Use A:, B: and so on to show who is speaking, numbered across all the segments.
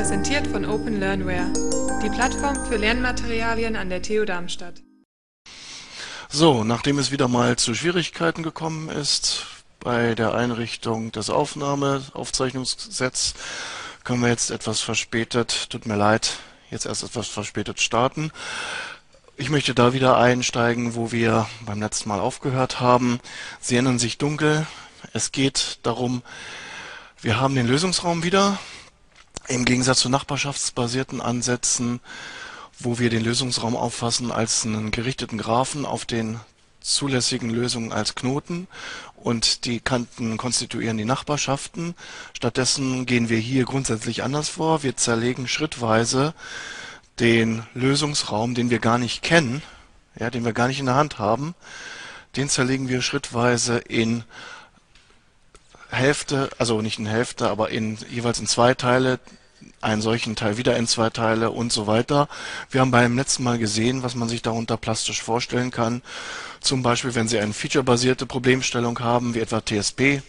A: präsentiert von Open Learnware, die Plattform für Lernmaterialien an der TU Darmstadt.
B: So, nachdem es wieder mal zu Schwierigkeiten gekommen ist bei der Einrichtung des Aufzeichnungsgesetzes, können wir jetzt etwas verspätet, tut mir leid, jetzt erst etwas verspätet starten. Ich möchte da wieder einsteigen, wo wir beim letzten Mal aufgehört haben. Sie erinnern sich dunkel. Es geht darum, wir haben den Lösungsraum wieder, im Gegensatz zu nachbarschaftsbasierten Ansätzen, wo wir den Lösungsraum auffassen als einen gerichteten Graphen auf den zulässigen Lösungen als Knoten und die Kanten konstituieren die Nachbarschaften. Stattdessen gehen wir hier grundsätzlich anders vor. Wir zerlegen schrittweise den Lösungsraum, den wir gar nicht kennen, ja, den wir gar nicht in der Hand haben, den zerlegen wir schrittweise in Hälfte, also nicht in Hälfte, aber jeweils in zwei Teile, einen solchen Teil wieder in zwei Teile und so weiter. Wir haben beim letzten Mal gesehen, was man sich darunter plastisch vorstellen kann. Zum Beispiel, wenn Sie eine featurebasierte Problemstellung haben, wie etwa TSP.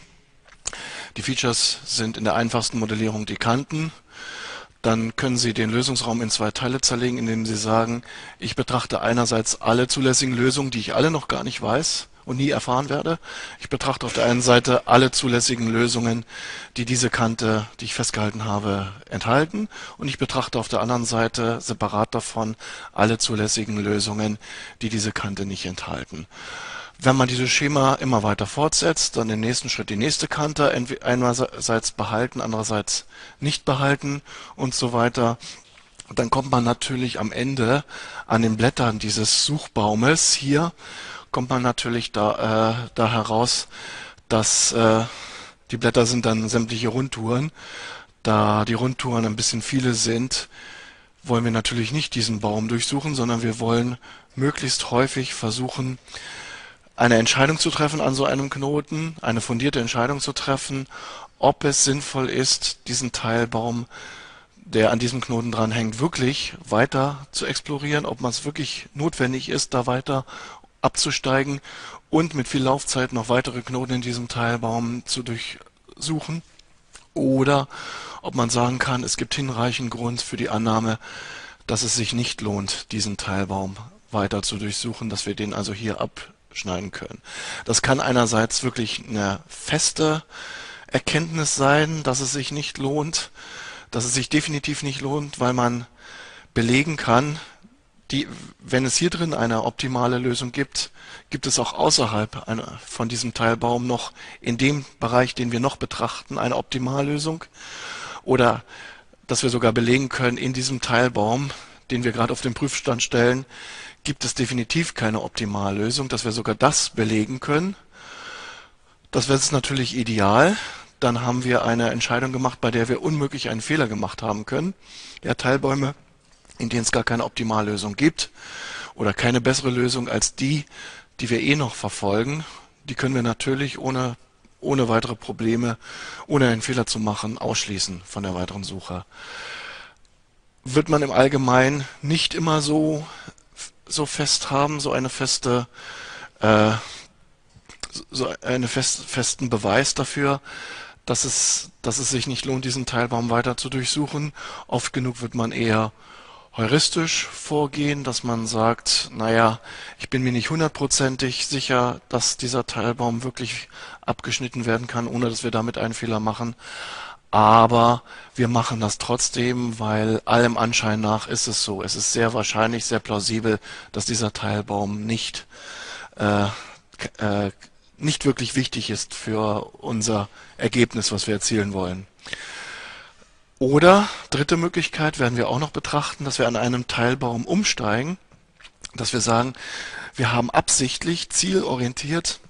B: Die Features sind in der einfachsten Modellierung die Kanten. Dann können Sie den Lösungsraum in zwei Teile zerlegen, indem Sie sagen, ich betrachte einerseits alle zulässigen Lösungen, die ich alle noch gar nicht weiß und nie erfahren werde. Ich betrachte auf der einen Seite alle zulässigen Lösungen, die diese Kante, die ich festgehalten habe, enthalten. Und ich betrachte auf der anderen Seite separat davon alle zulässigen Lösungen, die diese Kante nicht enthalten. Wenn man dieses Schema immer weiter fortsetzt, dann im nächsten Schritt die nächste Kante einerseits behalten, andererseits nicht behalten und so weiter. Dann kommt man natürlich am Ende an den Blättern dieses Suchbaumes hier, kommt man natürlich da heraus, dass die Blätter sind dann sämtliche Rundtouren. Da die Rundtouren ein bisschen viele sind, wollen wir natürlich nicht diesen Baum durchsuchen, sondern wir wollen möglichst häufig versuchen, eine Entscheidung zu treffen an so einem Knoten, eine fundierte Entscheidung zu treffen, ob es sinnvoll ist, diesen Teilbaum, der an diesem Knoten dranhängt, wirklich weiter zu explorieren, ob man es wirklich notwendig ist, da weiter abzusteigen und mit viel Laufzeit noch weitere Knoten in diesem Teilbaum zu durchsuchen, oder ob man sagen kann, es gibt hinreichend Grund für die Annahme, dass es sich nicht lohnt, diesen Teilbaum weiter zu durchsuchen, dass wir den also hier abschneiden können. Das kann einerseits wirklich eine feste Erkenntnis sein, dass es sich nicht lohnt, dass es sich definitiv nicht lohnt, weil man belegen kann, wenn es hier drin eine optimale Lösung gibt, gibt es auch außerhalb von diesem Teilbaum noch in dem Bereich, den wir noch betrachten, eine Optimallösung. Oder dass wir sogar belegen können, in diesem Teilbaum, den wir gerade auf den Prüfstand stellen, gibt es definitiv keine Optimallösung, dass wir sogar das belegen können. Das wäre jetzt natürlich ideal. Dann haben wir eine Entscheidung gemacht, bei der wir unmöglich einen Fehler gemacht haben können. Ja, Teilbäume, in denen es gar keine Optimallösung gibt oder keine bessere Lösung als die wir eh noch verfolgen, die können wir natürlich ohne weitere Probleme, ohne einen Fehler zu machen, ausschließen von der weiteren Suche. Wird man im Allgemeinen nicht immer so fest haben, so einen festen Beweis dafür, dass es sich nicht lohnt, diesen Teilbaum weiter zu durchsuchen. Oft genug wird man eher heuristisch vorgehen, dass man sagt, naja, ich bin mir nicht hundertprozentig sicher, dass dieser Teilbaum wirklich abgeschnitten werden kann, ohne dass wir damit einen Fehler machen. Aber wir machen das trotzdem, weil allem Anschein nach ist es so. Es ist sehr wahrscheinlich, sehr plausibel, dass dieser Teilbaum nicht wirklich wichtig ist für unser Ergebnis, was wir erzielen wollen. Oder, dritte Möglichkeit werden wir auch noch betrachten, dass wir an einem Teilbaum umsteigen, dass wir sagen, wir haben absichtlich, zielorientiert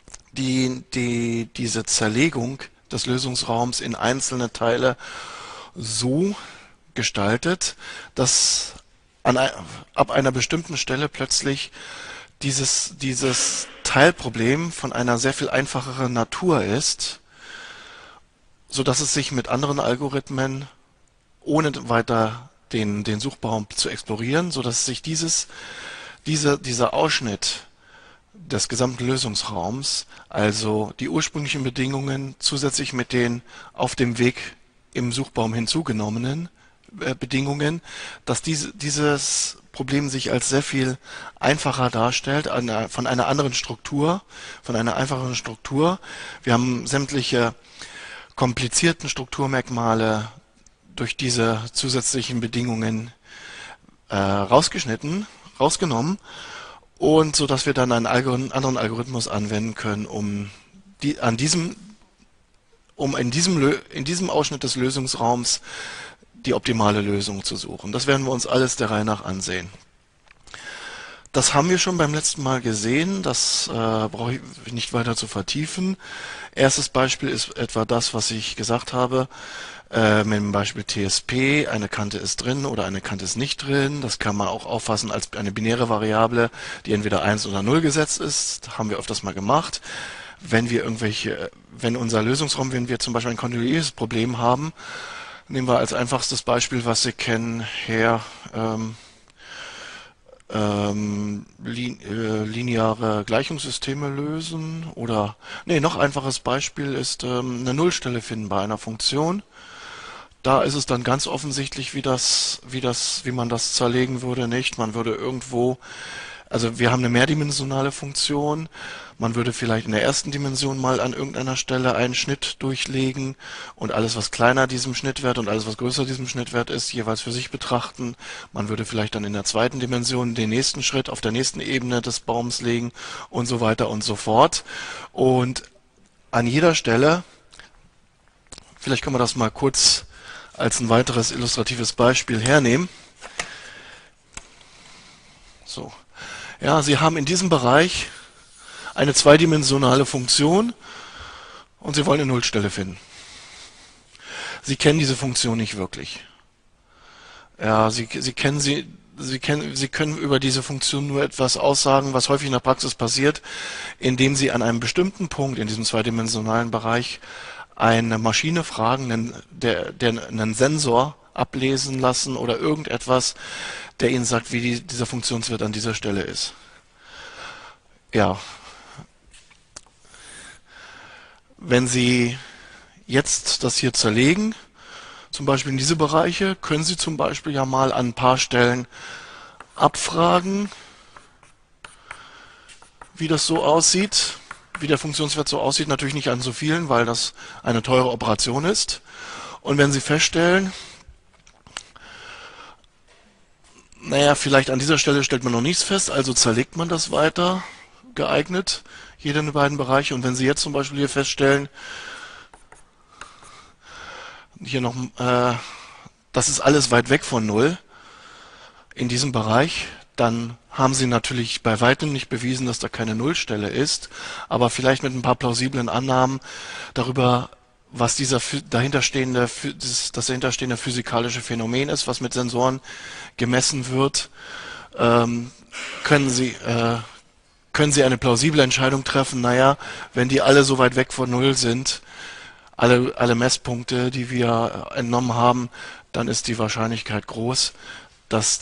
B: diese Zerlegung des Lösungsraums in einzelne Teile so gestaltet, dass ab einer bestimmten Stelle plötzlich dieses Teilproblem von einer sehr viel einfacheren Natur ist, so dass es sich mit anderen Algorithmen, ohne weiter den Suchbaum zu explorieren, so dass sich dieser Ausschnitt des gesamten Lösungsraums, also die ursprünglichen Bedingungen zusätzlich mit den auf dem Weg im Suchbaum hinzugenommenen Bedingungen, dass dieses Problem sich als sehr viel einfacher darstellt, von einer anderen Struktur, von einer einfacheren Struktur. Wir haben sämtliche komplizierten Strukturmerkmale durch diese zusätzlichen Bedingungen rausgenommen und so dass wir dann einen anderen Algorithmus anwenden können, um in diesem Ausschnitt des Lösungsraums die optimale Lösung zu suchen. Das werden wir uns alles der Reihe nach ansehen. Das haben wir schon beim letzten Mal gesehen, das brauche ich nicht weiter zu vertiefen. Erstes Beispiel ist etwa das, was ich gesagt habe, mit dem Beispiel TSP, eine Kante ist drin oder eine Kante ist nicht drin. Das kann man auch auffassen als eine binäre Variable, die entweder 1 oder 0 gesetzt ist. Das haben wir öfters mal gemacht. Wenn unser Lösungsraum, wenn wir zum Beispiel ein kontinuierliches Problem haben, nehmen wir als einfachstes Beispiel, was Sie kennen, lineare Gleichungssysteme lösen oder, noch einfaches Beispiel ist eine Nullstelle finden bei einer Funktion. Da ist es dann ganz offensichtlich, wie man das zerlegen würde, nicht? Man würde irgendwo, also wir haben eine mehrdimensionale Funktion, man würde vielleicht in der ersten Dimension mal an irgendeiner Stelle einen Schnitt durchlegen und alles, was kleiner diesem Schnittwert und alles, was größer diesem Schnittwert ist, jeweils für sich betrachten. Man würde vielleicht dann in der zweiten Dimension den nächsten Schritt auf der nächsten Ebene des Baums legen und so weiter und so fort. Und an jeder Stelle, vielleicht können wir das mal kurz als ein weiteres illustratives Beispiel hernehmen. So. Ja, Sie haben in diesem Bereich eine zweidimensionale Funktion und Sie wollen eine Nullstelle finden. Sie kennen diese Funktion nicht wirklich. Ja, Sie können über diese Funktion nur etwas aussagen, was häufig in der Praxis passiert, indem Sie an einem bestimmten Punkt in diesem zweidimensionalen Bereich eine Maschine fragen, der einen Sensor ablesen lassen oder irgendetwas, der Ihnen sagt, wie dieser Funktionswert an dieser Stelle ist. Ja. Wenn Sie jetzt das hier zerlegen, zum Beispiel in diese Bereiche, können Sie zum Beispiel ja mal an ein paar Stellen abfragen, wie das so aussieht, wie der Funktionswert so aussieht. Natürlich nicht an so vielen, weil das eine teure Operation ist. Und wenn Sie feststellen, vielleicht an dieser Stelle stellt man noch nichts fest, also zerlegt man das weiter geeignet, jede der beiden Bereiche. Und wenn Sie jetzt zum Beispiel hier feststellen, das ist alles weit weg von Null in diesem Bereich, dann haben Sie natürlich bei weitem nicht bewiesen, dass da keine Nullstelle ist, aber vielleicht mit ein paar plausiblen Annahmen darüber, was das dahinterstehende physikalische Phänomen ist, was mit Sensoren gemessen wird, können Sie eine plausible Entscheidung treffen, wenn die alle so weit weg von Null sind, alle Messpunkte, die wir entnommen haben, dann ist die Wahrscheinlichkeit groß, dass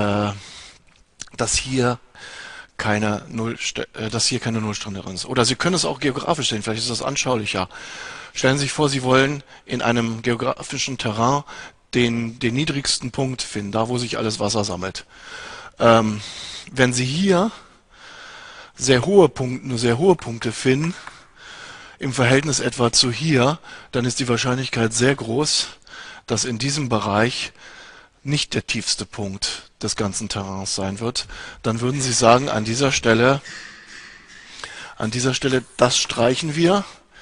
B: hier keine Nullstelle drin ist. Oder Sie können es auch geografisch sehen, vielleicht ist das anschaulicher. Stellen Sie sich vor, Sie wollen in einem geografischen Terrain den niedrigsten Punkt finden, da wo sich alles Wasser sammelt. Wenn Sie hier nur sehr hohe Punkte finden, im Verhältnis etwa zu hier, dann ist die Wahrscheinlichkeit sehr groß, dass in diesem Bereich nicht der tiefste Punkt des ganzen Terrains sein wird. Dann würden Sie sagen, an dieser Stelle, das streichen wir.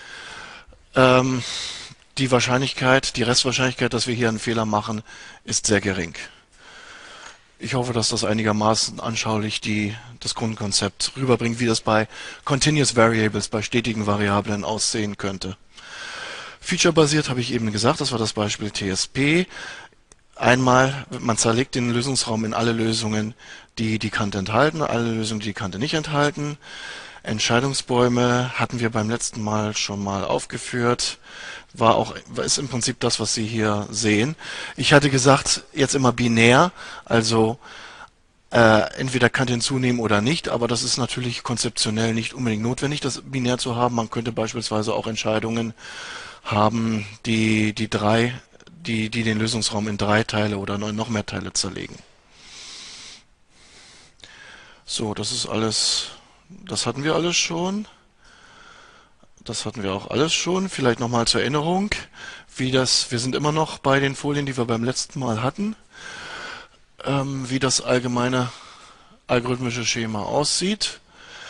B: Die Restwahrscheinlichkeit, dass wir hier einen Fehler machen, ist sehr gering. Ich hoffe, dass das einigermaßen anschaulich das Grundkonzept rüberbringt, wie das bei Continuous Variables, bei stetigen Variablen aussehen könnte. Feature-basiert habe ich eben gesagt, das war das Beispiel TSP. Einmal, man zerlegt den Lösungsraum in alle Lösungen, die die Kante enthalten, alle Lösungen, die die Kante nicht enthalten. Entscheidungsbäume hatten wir beim letzten Mal schon mal aufgeführt. Ist im Prinzip das, was Sie hier sehen. Ich hatte gesagt, jetzt immer binär, also entweder Kante hinzunehmen oder nicht, aber das ist natürlich konzeptionell nicht unbedingt notwendig, das binär zu haben. Man könnte beispielsweise auch Entscheidungen haben, die die den Lösungsraum in 3 Teile oder noch mehr Teile zerlegen. So, das ist alles, das hatten wir alles schon. Das hatten wir auch alles schon. Vielleicht nochmal zur Erinnerung, wir sind immer noch bei den Folien, die wir beim letzten Mal hatten, wie das allgemeine algorithmische Schema aussieht.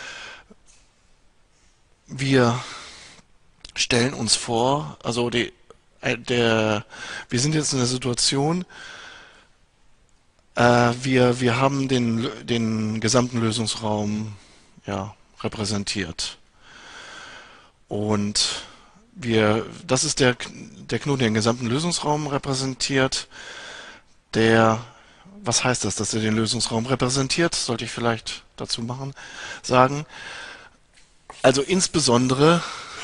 B: Wir stellen uns vor, also wir sind jetzt in der Situation, wir haben den gesamten Lösungsraum, ja, repräsentiert. Und das ist der Knoten, der den gesamten Lösungsraum repräsentiert. Was heißt das, dass er den Lösungsraum repräsentiert? Sollte ich vielleicht dazu sagen. Also insbesondere,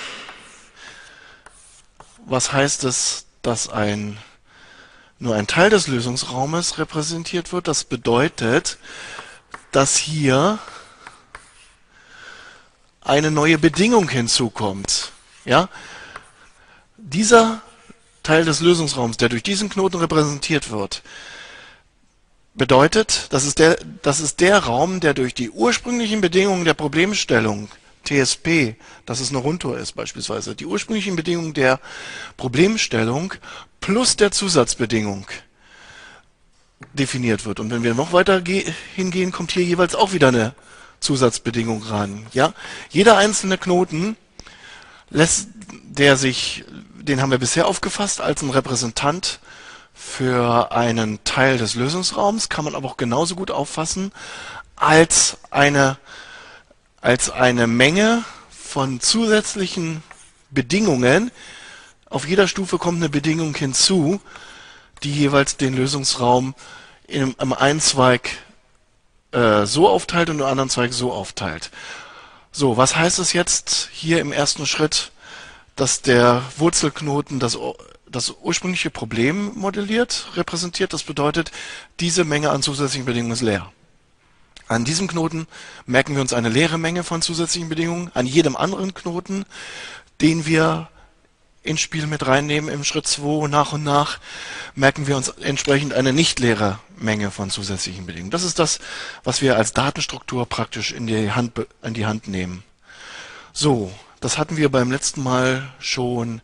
B: was heißt es, dass nur ein Teil des Lösungsraumes repräsentiert wird? Das bedeutet, dass hier eine neue Bedingung hinzukommt. Ja? Dieser Teil des Lösungsraums, der durch diesen Knoten repräsentiert wird, bedeutet, das ist der Raum, der durch die ursprünglichen Bedingungen der Problemstellung, TSP, dass es eine Rundtour ist beispielsweise, die ursprünglichen Bedingungen der Problemstellung plus der Zusatzbedingung definiert wird. Und wenn wir noch weiter hingehen, kommt hier jeweils auch wieder eine Zusatzbedingung ran. Ja? Jeder einzelne Knoten den haben wir bisher aufgefasst als ein Repräsentant für einen Teil des Lösungsraums, kann man aber auch genauso gut auffassen als eine Menge von zusätzlichen Bedingungen. Auf jeder Stufe kommt eine Bedingung hinzu, die jeweils den Lösungsraum im einen Zweig so aufteilt und im anderen Zweig so aufteilt. So, was heißt es jetzt hier im ersten Schritt, dass der Wurzelknoten das ursprüngliche Problem repräsentiert? Das bedeutet, diese Menge an zusätzlichen Bedingungen ist leer. An diesem Knoten merken wir uns eine leere Menge von zusätzlichen Bedingungen. An jedem anderen Knoten, den wir ins Spiel mit reinnehmen im Schritt 2 nach und nach, merken wir uns entsprechend eine nicht leere Menge von zusätzlichen Bedingungen. Das ist das, was wir als Datenstruktur praktisch in die Hand nehmen. So, das hatten wir beim letzten Mal schon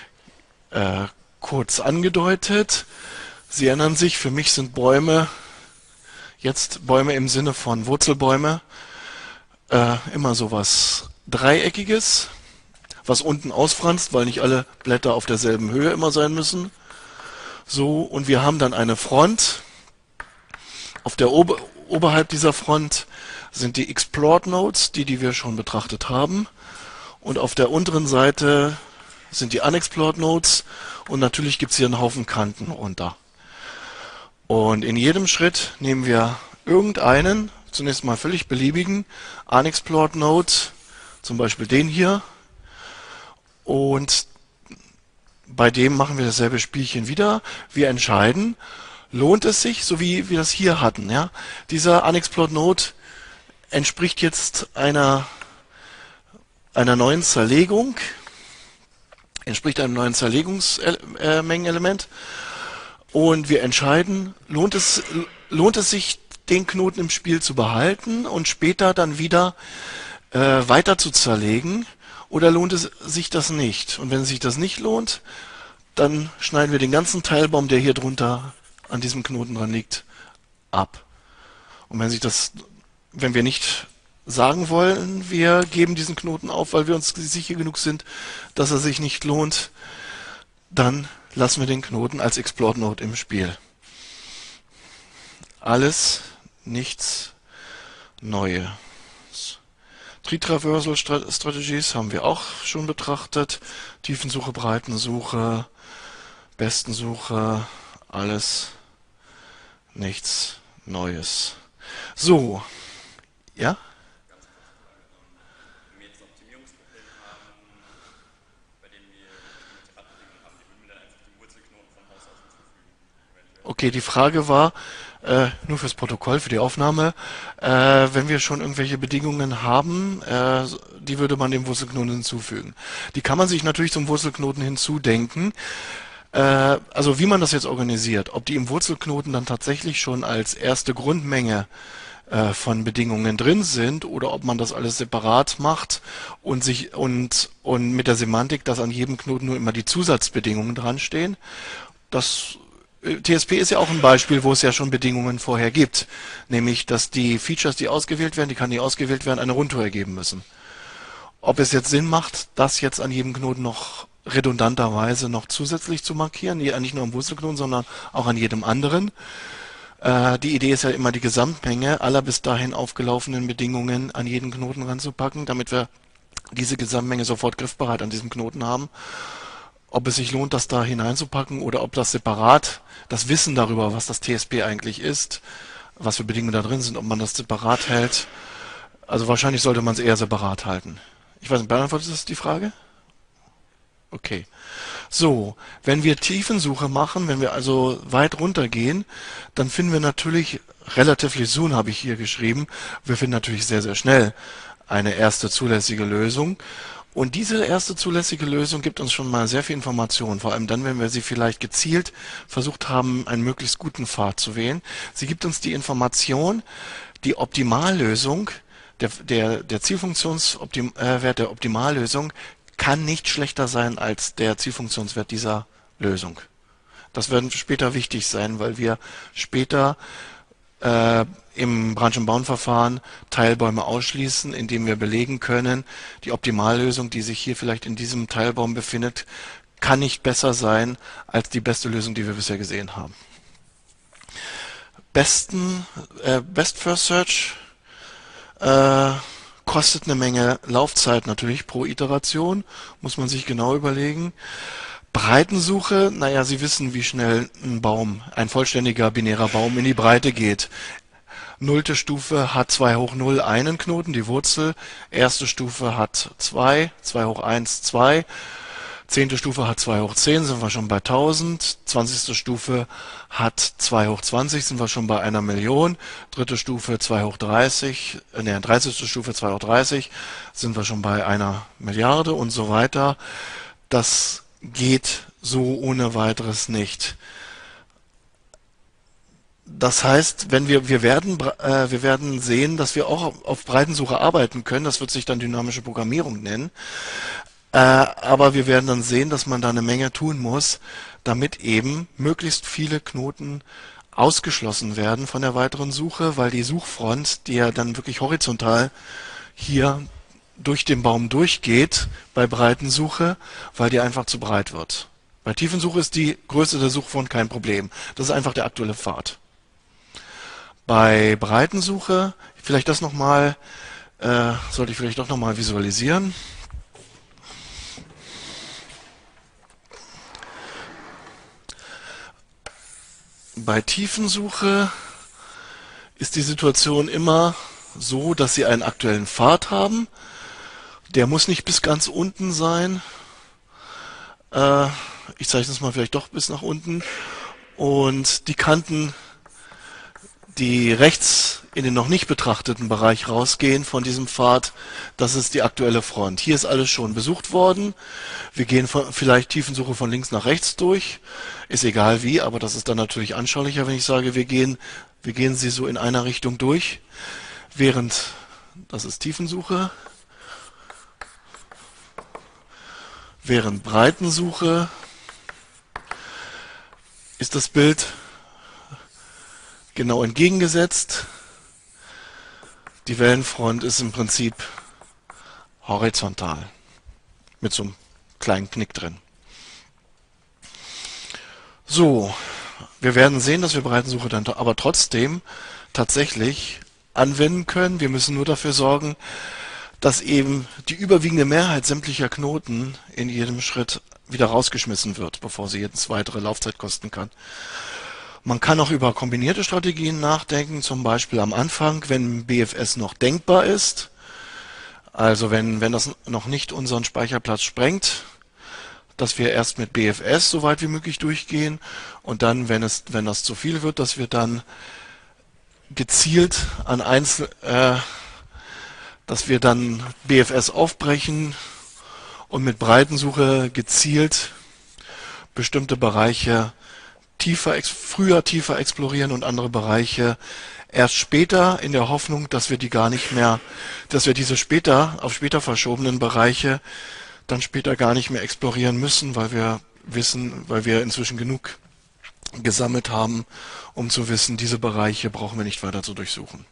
B: kurz angedeutet. Sie erinnern sich, für mich sind Bäume, jetzt Bäume im Sinne von Wurzelbäume, immer sowas Dreieckiges, was unten ausfranst, weil nicht alle Blätter auf derselben Höhe immer sein müssen. So, und wir haben dann eine Front. Auf der oberhalb dieser Front sind die Explored Nodes, die wir schon betrachtet haben. Und auf der unteren Seite sind die Unexplored Nodes. Und natürlich gibt es hier einen Haufen Kanten runter. Und in jedem Schritt nehmen wir irgendeinen, zunächst mal völlig beliebigen, Unexplored Node, zum Beispiel den hier. Und bei dem machen wir dasselbe Spielchen wieder. Wir entscheiden, lohnt es sich, so wie wir das hier hatten. Ja? Dieser Unexplored Node entspricht jetzt einer neuen Zerlegung, entspricht einem neuen Zerlegungsmengenelement. Und wir entscheiden, lohnt es sich, den Knoten im Spiel zu behalten und später dann wieder weiter zu zerlegen, oder lohnt es sich das nicht? Und wenn sich das nicht lohnt, dann schneiden wir den ganzen Teilbaum, der hier drunter an diesem Knoten dran liegt, ab. Und wenn wir nicht sagen wollen, wir geben diesen Knoten auf, weil wir uns sicher genug sind, dass er sich nicht lohnt, dann lassen wir den Knoten als Explored Node im Spiel. Alles, nichts Neues. Tree-Traversal Strategies haben wir auch schon betrachtet. Tiefensuche, Breitensuche, Bestensuche, alles, nichts Neues. So, ja? Okay, die Frage war, nur fürs Protokoll, für die Aufnahme, wenn wir schon irgendwelche Bedingungen haben, die würde man dem Wurzelknoten hinzufügen. Die kann man sich natürlich zum Wurzelknoten hinzudenken. Also wie man das jetzt organisiert, ob die im Wurzelknoten dann tatsächlich schon als erste Grundmenge von Bedingungen drin sind oder ob man das alles separat macht und mit der Semantik, dass an jedem Knoten nur immer die Zusatzbedingungen dran stehen. Das TSP ist ja auch ein Beispiel, wo es ja schon Bedingungen vorher gibt, nämlich dass die Features, die ausgewählt werden, die kann nicht ausgewählt werden, eine Rundtour ergeben müssen. Ob es jetzt Sinn macht, das jetzt an jedem Knoten noch redundanterweise noch zusätzlich zu markieren, nicht nur am Wurzelknoten, sondern auch an jedem anderen. Die Idee ist ja immer, die Gesamtmenge aller bis dahin aufgelaufenen Bedingungen an jeden Knoten ranzupacken, damit wir diese Gesamtmenge sofort griffbereit an diesem Knoten haben. Ob es sich lohnt, das da hineinzupacken oder ob das separat, das Wissen darüber, was das TSP eigentlich ist, was für Bedingungen da drin sind, ob man das separat hält. Also wahrscheinlich sollte man es eher separat halten. Ich weiß nicht, beantwortet das die Frage? Okay. So, wenn wir Tiefensuche machen, wenn wir also weit runter gehen, dann finden wir natürlich, relatively soon habe ich hier geschrieben, wir finden natürlich sehr, sehr schnell eine erste zulässige Lösung. Und diese erste zulässige Lösung gibt uns schon mal sehr viel Information, vor allem dann, wenn wir sie vielleicht gezielt versucht haben, einen möglichst guten Pfad zu wählen. Sie gibt uns die Information, die Optimallösung, der Zielfunktionswert der Optimallösung kann nicht schlechter sein als der Zielfunktionswert dieser Lösung. Das wird später wichtig sein, weil wir später im Branch- und Bound-Verfahren Teilbäume ausschließen, indem wir belegen können, die Optimallösung, die sich hier vielleicht in diesem Teilbaum befindet, kann nicht besser sein als die beste Lösung, die wir bisher gesehen haben. Best First Search kostet eine Menge Laufzeit natürlich pro Iteration, muss man sich genau überlegen. Breitensuche, naja, Sie wissen, wie schnell ein vollständiger binärer Baum in die Breite geht. Nullte Stufe hat 2 hoch 0 einen Knoten, die Wurzel. Erste Stufe hat 2, 2 hoch 1, 2. Zehnte Stufe hat 2 hoch 10, sind wir schon bei 1000. 20. Stufe hat 2 hoch 20, sind wir schon bei 1 Million. Dritte Stufe 2 hoch 30, 30. Stufe 2 hoch 30, sind wir schon bei 1 Milliarde und so weiter. Das geht so ohne weiteres nicht. Das heißt, wir werden sehen, dass wir auch auf Breitensuche arbeiten können. Das wird sich dann dynamische Programmierung nennen. Aber wir werden dann sehen, dass man da eine Menge tun muss, damit eben möglichst viele Knoten ausgeschlossen werden von der weiteren Suche, weil die Suchfront, die ja dann wirklich horizontal hier durch den Baum durchgeht bei Breitensuche, weil die einfach zu breit wird. Bei Tiefensuche ist die Größe der Suchfront kein Problem. Das ist einfach der aktuelle Pfad. Bei Breitensuche, vielleicht das nochmal, sollte ich vielleicht doch nochmal visualisieren. Bei Tiefensuche ist die Situation immer so, dass Sie einen aktuellen Pfad haben. Der muss nicht bis ganz unten sein. Ich zeichne es mal vielleicht doch bis nach unten. Und die Kanten, die rechts in den noch nicht betrachteten Bereich rausgehen von diesem Pfad, das ist die aktuelle Front. Hier ist alles schon besucht worden. Wir gehen vielleicht Tiefensuche von links nach rechts durch. Ist egal wie, aber das ist dann natürlich anschaulicher, wenn ich sage, wir gehen sie so in einer Richtung durch. Während, das ist Tiefensuche. Während Breitensuche ist das Bild genau entgegengesetzt. Die Wellenfront ist im Prinzip horizontal mit so einem kleinen Knick drin. So, wir werden sehen, dass wir Breitensuche dann aber trotzdem tatsächlich anwenden können. Wir müssen nur dafür sorgen, dass eben die überwiegende Mehrheit sämtlicher Knoten in jedem Schritt wieder rausgeschmissen wird, bevor sie jetzt weitere Laufzeit kosten kann. Man kann auch über kombinierte Strategien nachdenken, zum Beispiel am Anfang, wenn BFS noch denkbar ist, also wenn das noch nicht unseren Speicherplatz sprengt, dass wir erst mit BFS so weit wie möglich durchgehen und dann, wenn das zu viel wird, dass wir dann gezielt an dass wir dann BFS aufbrechen und mit Breitensuche gezielt bestimmte Bereiche früher tiefer explorieren und andere Bereiche erst später, in der Hoffnung, dass wir die gar nicht mehr, dass wir diese auf später verschobenen Bereiche dann später gar nicht mehr explorieren müssen, weil wir inzwischen genug gesammelt haben, um zu wissen, diese Bereiche brauchen wir nicht weiter zu durchsuchen.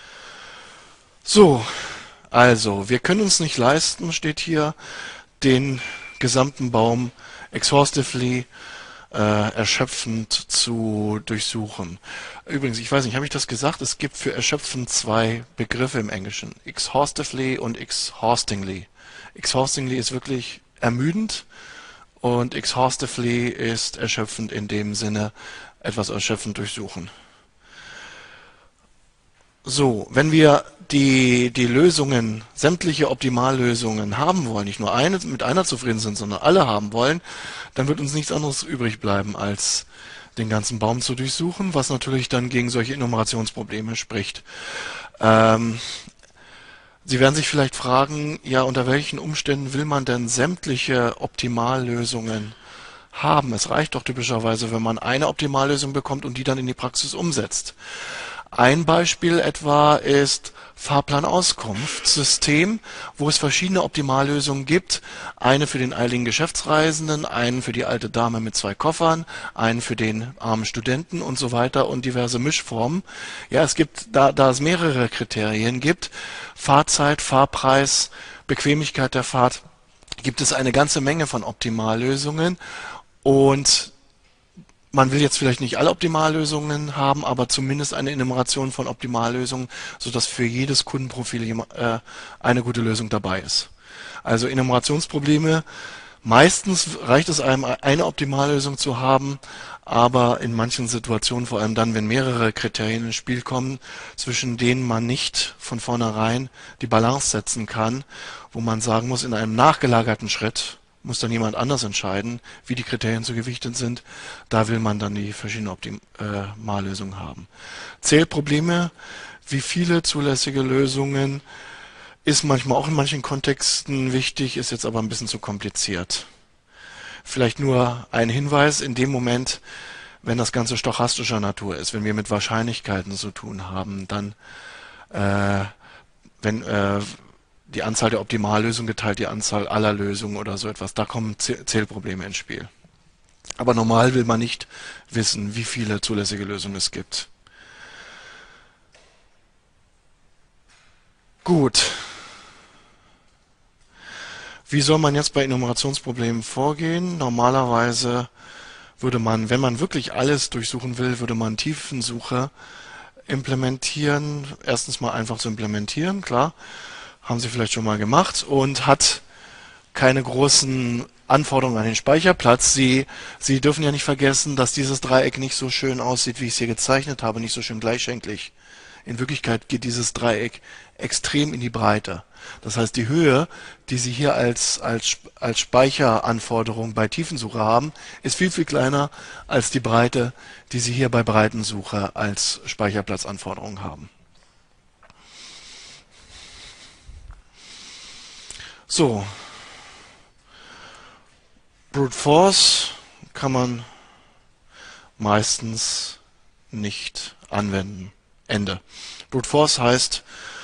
B: So, also, wir können uns nicht leisten, steht hier, den gesamten Baum exhaustively, erschöpfend zu durchsuchen. Übrigens, ich weiß nicht, habe ich das gesagt? Es gibt für erschöpfend zwei Begriffe im Englischen. Exhaustively und exhaustingly. Exhaustingly ist wirklich ermüdend und exhaustively ist erschöpfend in dem Sinne, etwas erschöpfend durchsuchen. So, wenn wir die Lösungen, sämtliche Optimallösungen haben wollen, nicht nur mit einer zufrieden sind, sondern alle haben wollen, dann wird uns nichts anderes übrig bleiben, als den ganzen Baum zu durchsuchen, was natürlich dann gegen solche Enumerationsprobleme spricht. Sie werden sich vielleicht fragen, ja, unter welchen Umständen will man denn sämtliche Optimallösungen haben? Es reicht doch typischerweise, wenn man eine Optimallösung bekommt und die dann in die Praxis umsetzt. Ein Beispiel etwa ist Fahrplanauskunftssystem, wo es verschiedene Optimallösungen gibt. Eine für den eiligen Geschäftsreisenden, einen für die alte Dame mit 2 Koffern, einen für den armen Studenten und so weiter und diverse Mischformen. Ja, es gibt, da es mehrere Kriterien gibt, Fahrzeit, Fahrpreis, Bequemlichkeit der Fahrt, gibt es eine ganze Menge von Optimallösungen und man will jetzt vielleicht nicht alle Optimallösungen haben, aber zumindest eine Enumeration von Optimallösungen, sodass für jedes Kundenprofil eine gute Lösung dabei ist. Also Enumerationsprobleme, meistens reicht es einem, eine Optimallösung zu haben, aber in manchen Situationen, vor allem dann, wenn mehrere Kriterien ins Spiel kommen, zwischen denen man nicht von vornherein die Balance setzen kann, wo man sagen muss, in einem nachgelagerten Schritt muss dann jemand anders entscheiden, wie die Kriterien zu gewichtet sind. Da will man dann die verschiedenen Optimallösungen haben. Zählprobleme, wie viele zulässige Lösungen, ist manchmal auch in manchen Kontexten wichtig, ist jetzt aber ein bisschen zu kompliziert. Vielleicht nur ein Hinweis, in dem Moment, wenn das Ganze stochastischer Natur ist, wenn wir mit Wahrscheinlichkeiten zu tun haben, dann wenn die Anzahl der Optimallösungen geteilt die Anzahl aller Lösungen oder so etwas. Da kommen Zählprobleme ins Spiel. Aber normal will man nicht wissen, wie viele zulässige Lösungen es gibt. Gut. Wie soll man jetzt bei Enumerationsproblemen vorgehen? Normalerweise würde man, wenn man wirklich alles durchsuchen will, würde man Tiefensuche implementieren. Erstens mal einfach zu implementieren, klar. Haben Sie vielleicht schon mal gemacht und hat keine großen Anforderungen an den Speicherplatz. Sie dürfen ja nicht vergessen, dass dieses Dreieck nicht so schön aussieht, wie ich es hier gezeichnet habe, nicht so schön gleichschenklig. In Wirklichkeit geht dieses Dreieck extrem in die Breite. Das heißt, die Höhe, die Sie hier als Speicheranforderung bei Tiefensuche haben, ist viel, viel kleiner als die Breite, die Sie hier bei Breitensuche als Speicherplatzanforderung haben. So, Brute Force kann man meistens nicht anwenden. Ende. Brute Force heißt,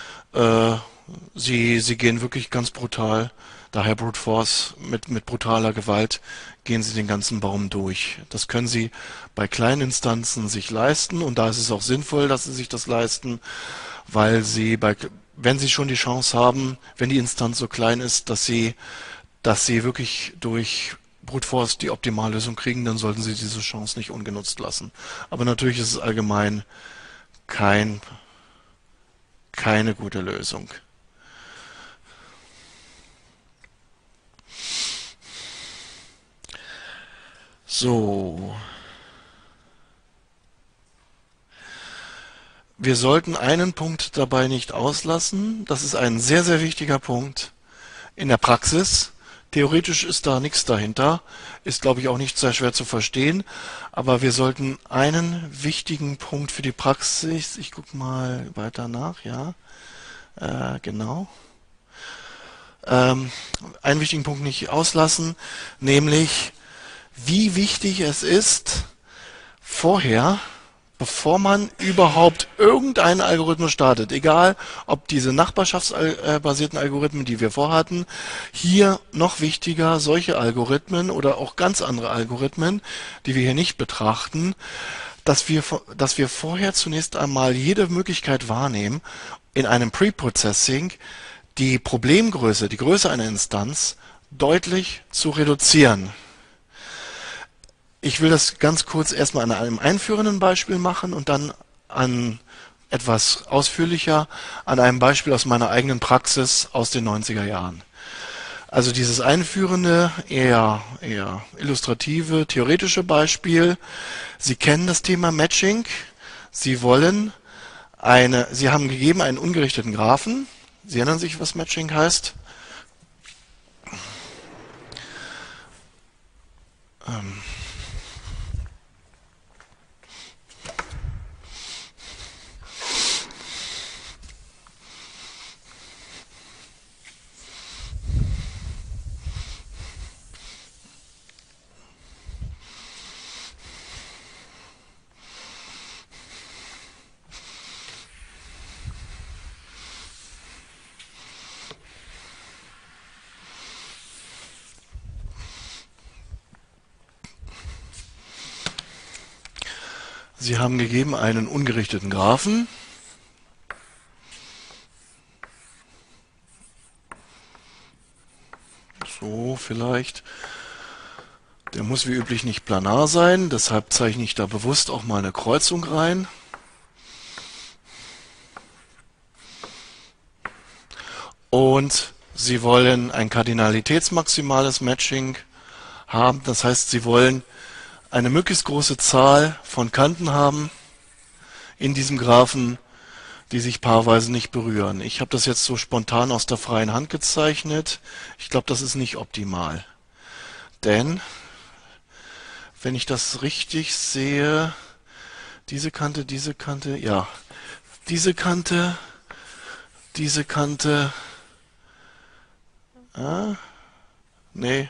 B: sie gehen wirklich ganz brutal, daher Brute Force, mit brutaler Gewalt gehen sie den ganzen Baum durch. Das können sie bei kleinen Instanzen sich leisten und da ist es auch sinnvoll, dass sie sich das leisten, weil wenn sie schon die Chance haben, wenn die Instanz so klein ist, dass sie wirklich durch Brute Force die Optimallösung kriegen, dann sollten sie diese Chance nicht ungenutzt lassen. Aber natürlich ist es allgemein keine gute Lösung. So. Wir sollten einen Punkt dabei nicht auslassen. Das ist ein sehr, sehr wichtiger Punkt in der Praxis. Theoretisch ist da nichts dahinter, ist glaube ich auch nicht sehr schwer zu verstehen, aber wir sollten einen wichtigen Punkt für die Praxis, ich gucke mal weiter nach, ja, genau, einen wichtigen Punkt nicht auslassen, nämlich wie wichtig es ist, vorher, bevor man überhaupt irgendeinen Algorithmus startet, egal ob diese nachbarschaftsbasierten Algorithmen, die wir vorhatten, hier noch wichtiger solche Algorithmen oder auch ganz andere Algorithmen, die wir hier nicht betrachten, dass wir vorher zunächst einmal jede Möglichkeit wahrnehmen, in einem Preprocessing die Problemgröße, die Größe einer Instanz deutlich zu reduzieren. Ich will das ganz kurz erstmal an einem einführenden Beispiel machen und dann etwas ausführlicher an einem Beispiel aus meiner eigenen Praxis aus den 90er Jahren. Also dieses einführende, eher illustrative, theoretische Beispiel. Sie kennen das Thema Matching. Sie haben gegeben einen ungerichteten Graphen. Sie erinnern sich, was Matching heißt? Sie haben gegeben einen ungerichteten Graphen. So vielleicht. Der muss wie üblich nicht planar sein, deshalb zeichne ich da bewusst auch mal eine Kreuzung rein. Und Sie wollen ein kardinalitätsmaximales Matching haben, das heißt, Sie wollen eine möglichst große Zahl von Kanten haben in diesem Graphen, die sich paarweise nicht berühren. Ich habe das jetzt so spontan aus der freien Hand gezeichnet. Ich glaube, das ist nicht optimal. Denn, wenn ich das richtig sehe, diese Kante, ja, diese Kante, nee,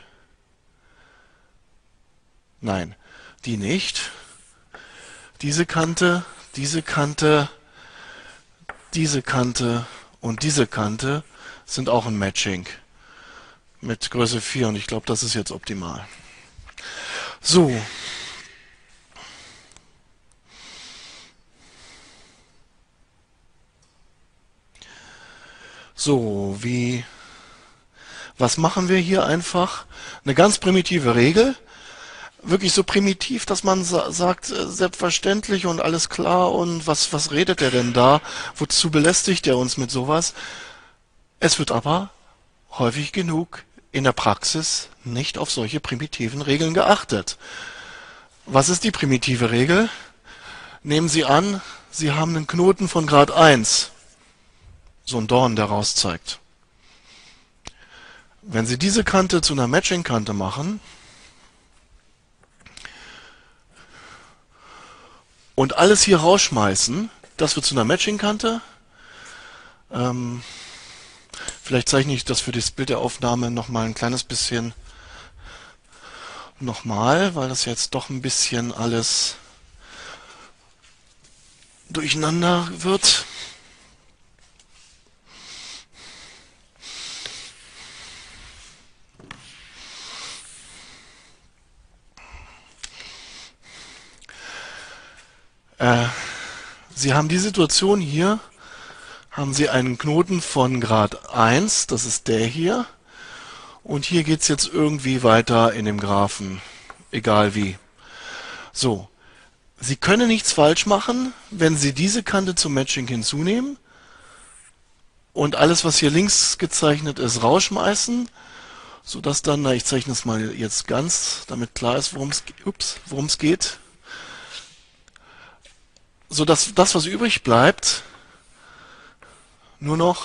B: nein, die nicht. Diese Kante und diese Kante sind auch ein Matching mit Größe 4 und ich glaube, das ist jetzt optimal. So. Was machen wir hier einfach? Eine ganz primitive Regel. Wirklich so primitiv, dass man sagt, selbstverständlich und alles klar und was redet er denn da? Wozu belästigt er uns mit sowas? Es wird aber häufig genug in der Praxis nicht auf solche primitiven Regeln geachtet. Was ist die primitive Regel? Nehmen Sie an, Sie haben einen Knoten von Grad 1. So ein Dorn, der raus zeigt. Wenn Sie diese Kante zu einer Matching-Kante machen und alles hier rausschmeißen, das wird zu einer Matching-Kante. Vielleicht zeichne ich das für das Bild der Aufnahme nochmal ein kleines bisschen nochmal, weil das jetzt doch ein bisschen alles durcheinander wird. Sie haben die Situation hier, haben Sie einen Knoten von Grad 1, das ist der hier, und hier geht es jetzt irgendwie weiter in dem Graphen, egal wie. So, Sie können nichts falsch machen, wenn Sie diese Kante zum Matching hinzunehmen und alles, was hier links gezeichnet ist, rausschmeißen, sodass dann, ich zeichne es mal jetzt ganz, damit klar ist, worum es geht, sodass das, was übrig bleibt, nur noch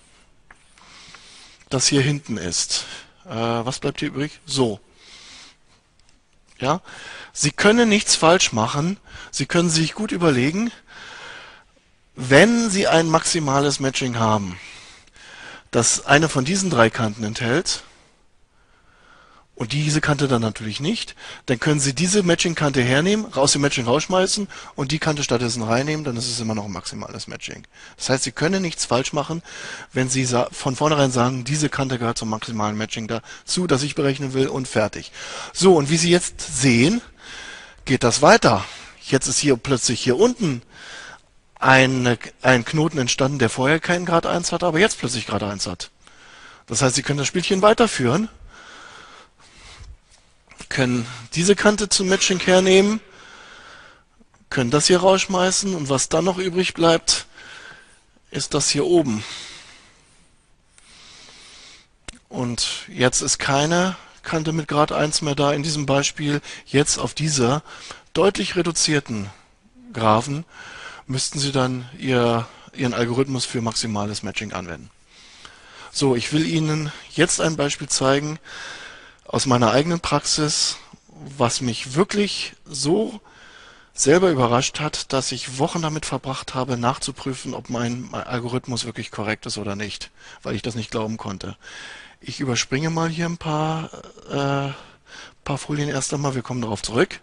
B: das hier hinten ist. Was bleibt hier übrig? So. Ja? Sie können nichts falsch machen. Sie können sich gut überlegen, wenn Sie ein maximales Matching haben, das eine von diesen drei Kanten enthält und diese Kante dann natürlich nicht, dann können Sie diese Matching-Kante hernehmen, aus dem Matching rausschmeißen und die Kante stattdessen reinnehmen, dann ist es immer noch ein maximales Matching. Das heißt, Sie können nichts falsch machen, wenn Sie von vornherein sagen, diese Kante gehört zum maximalen Matching dazu, das ich berechnen will und fertig. So, und wie Sie jetzt sehen, geht das weiter. Jetzt ist hier plötzlich hier unten ein Knoten entstanden, der vorher keinen Grad 1 hatte, aber jetzt plötzlich Grad 1 hat. Das heißt, Sie können das Spielchen weiterführen, können diese Kante zum Matching hernehmen, können das hier rausschmeißen und was dann noch übrig bleibt, ist das hier oben. Und jetzt ist keine Kante mit Grad 1 mehr da in diesem Beispiel. Jetzt auf dieser deutlich reduzierten Graphen müssten Sie dann Ihren Algorithmus für maximales Matching anwenden. So, ich will Ihnen jetzt ein Beispiel zeigen aus meiner eigenen Praxis, was mich wirklich so selber überrascht hat, dass ich Wochen damit verbracht habe, nachzuprüfen, ob mein Algorithmus wirklich korrekt ist oder nicht, weil ich das nicht glauben konnte. Ich überspringe mal hier ein paar Folien erst einmal, wir kommen darauf zurück.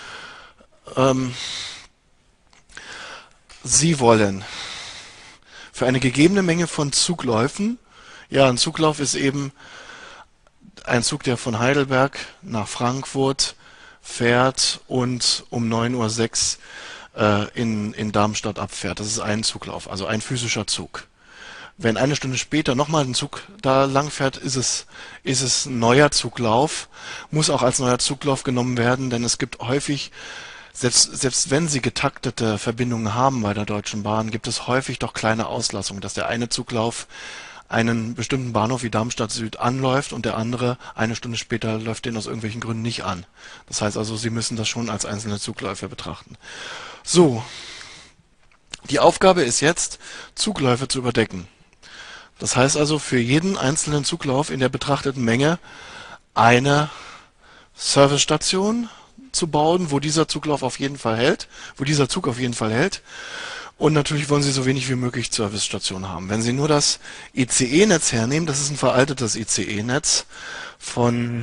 B: Sie wollen für eine gegebene Menge von Zugläufen, ja, ein Zuglauf ist eben ein Zug, der von Heidelberg nach Frankfurt fährt und um 9:06 Uhr in Darmstadt abfährt. Das ist ein Zuglauf, also ein physischer Zug. Wenn eine Stunde später nochmal ein Zug da lang fährt, ist es ein neuer Zuglauf, muss auch als neuer Zuglauf genommen werden, denn es gibt häufig, selbst wenn Sie getaktete Verbindungen haben bei der Deutschen Bahn, gibt es häufig doch kleine Auslassungen, dass der eine Zuglauf einen bestimmten Bahnhof wie Darmstadt Süd anläuft und der andere eine Stunde später läuft den aus irgendwelchen Gründen nicht an. Das heißt also, Sie müssen das schon als einzelne Zugläufe betrachten. So, die Aufgabe ist jetzt, Zugläufe zu überdecken. Das heißt also, für jeden einzelnen Zuglauf in der betrachteten Menge eine Servicestation zu bauen, wo dieser Zuglauf auf jeden Fall hält, wo dieser Zug auf jeden Fall hält. Und natürlich wollen Sie so wenig wie möglich Servicestationen haben. Wenn Sie nur das ICE-Netz hernehmen, das ist ein veraltetes ICE-Netz von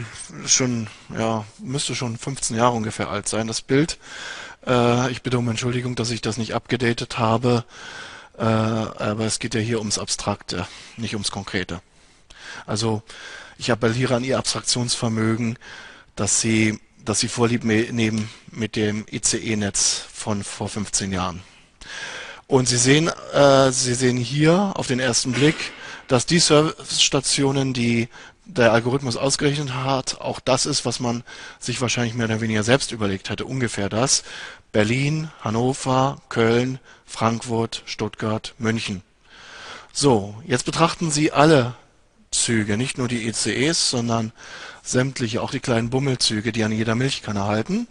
B: müsste schon 15 Jahre ungefähr alt sein, das Bild. Ich bitte um Entschuldigung, dass ich das nicht abgedatet habe, aber es geht ja hier ums Abstrakte, nicht ums Konkrete. Also ich appelliere an Ihr Abstraktionsvermögen, dass Sie Vorlieb nehmen mit dem ICE-Netz von vor 15 Jahren. Und Sie sehen hier auf den ersten Blick, dass die Servicestationen, die der Algorithmus ausgerechnet hat, auch das ist, was man sich wahrscheinlich mehr oder weniger selbst überlegt hätte, ungefähr das. Berlin, Hannover, Köln, Frankfurt, Stuttgart, München. So, jetzt betrachten Sie alle Züge, nicht nur die ICEs, sondern sämtliche, auch die kleinen Bummelzüge, die an jeder Milchkanne halten.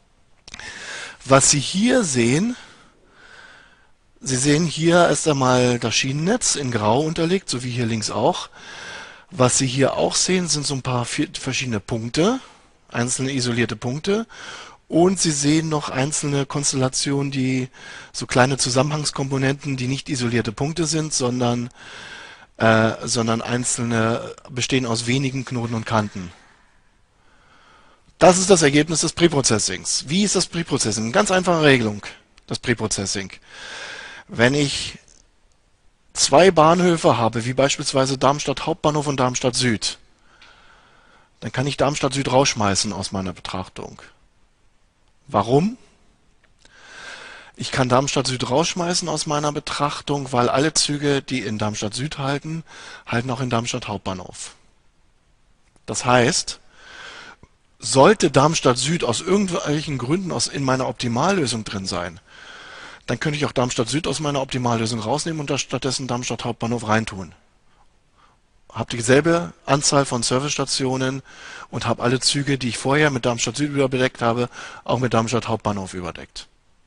B: Was Sie hier sehen, Sie sehen hier erst einmal das Schienennetz in Grau unterlegt, so wie hier links auch. Was Sie hier auch sehen, sind so ein paar verschiedene Punkte, einzelne isolierte Punkte. Und Sie sehen noch einzelne Konstellationen, so kleine Zusammenhangskomponenten, die nicht isolierte Punkte sind, sondern einzelne bestehen aus wenigen Knoten und Kanten. Das ist das Ergebnis des Preprocessings. Wie ist das Preprocessing? Eine ganz einfache Regelung, das Preprocessing. Wenn ich zwei Bahnhöfe habe, wie beispielsweise Darmstadt Hauptbahnhof und Darmstadt Süd, dann kann ich Darmstadt Süd rausschmeißen aus meiner Betrachtung. Warum? Ich kann Darmstadt Süd rausschmeißen aus meiner Betrachtung, weil alle Züge, die in Darmstadt Süd halten, halten auch in Darmstadt Hauptbahnhof. Das heißt, sollte Darmstadt Süd aus irgendwelchen Gründen in meiner Optimallösung drin sein, dann könnte ich auch Darmstadt Süd aus meiner Optimallösung rausnehmen und da stattdessen Darmstadt Hauptbahnhof reintun. Habe dieselbe Anzahl von Servicestationen und habe alle Züge, die ich vorher mit Darmstadt Süd überdeckt habe, auch mit Darmstadt Hauptbahnhof überdeckt.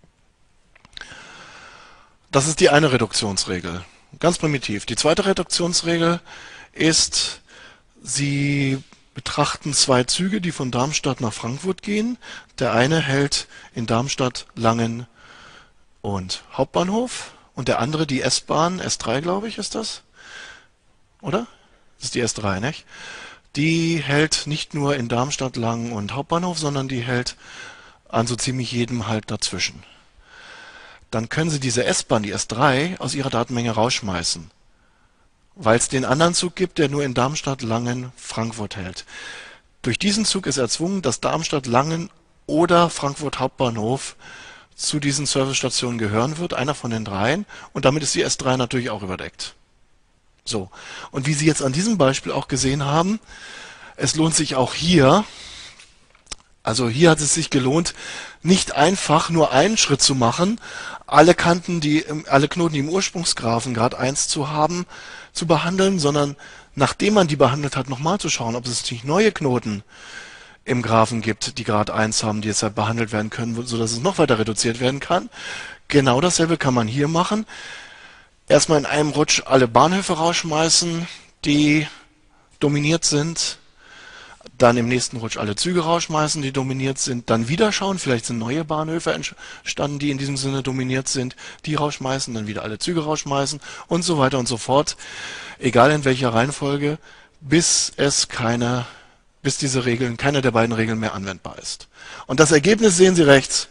B: Das ist die eine Reduktionsregel. Ganz primitiv. Die zweite Reduktionsregel ist, Sie betrachten zwei Züge, die von Darmstadt nach Frankfurt gehen. Der eine hält in Darmstadt Langen und Hauptbahnhof und der andere die S-Bahn, S3 glaube ich ist das, oder? Das ist die S3, nicht? die hält nicht nur in Darmstadt, Langen und Hauptbahnhof, sondern die hält an so ziemlich jedem Halt dazwischen. Dann können Sie diese S-Bahn, die S3, aus Ihrer Datenmenge rausschmeißen, weil es den anderen Zug gibt, der nur in Darmstadt, Langen, Frankfurt hält. Durch diesen Zug ist erzwungen, dass Darmstadt, Langen oder Frankfurt Hauptbahnhof zu diesen Servicestationen gehören wird, einer von den dreien, und damit ist die S3 natürlich auch überdeckt. So, und wie Sie jetzt an diesem Beispiel auch gesehen haben, es lohnt sich auch hier, also hier hat es sich gelohnt, nicht einfach nur einen Schritt zu machen, alle Knoten, die im Ursprungsgraphen Grad 1 zu haben, zu behandeln, sondern nachdem man die behandelt hat, nochmal zu schauen, ob es nicht neue Knoten im Graphen gibt, die Grad 1 haben, die deshalb behandelt werden können, sodass es noch weiter reduziert werden kann. Genau dasselbe kann man hier machen. Erstmal in einem Rutsch alle Bahnhöfe rausschmeißen, die dominiert sind. Dann im nächsten Rutsch alle Züge rausschmeißen, die dominiert sind. Dann wieder schauen, vielleicht sind neue Bahnhöfe entstanden, die in diesem Sinne dominiert sind. Die rausschmeißen, dann wieder alle Züge rausschmeißen und so weiter und so fort. Egal in welcher Reihenfolge, bis keine der beiden Regeln mehr anwendbar ist. Und das Ergebnis sehen Sie rechts.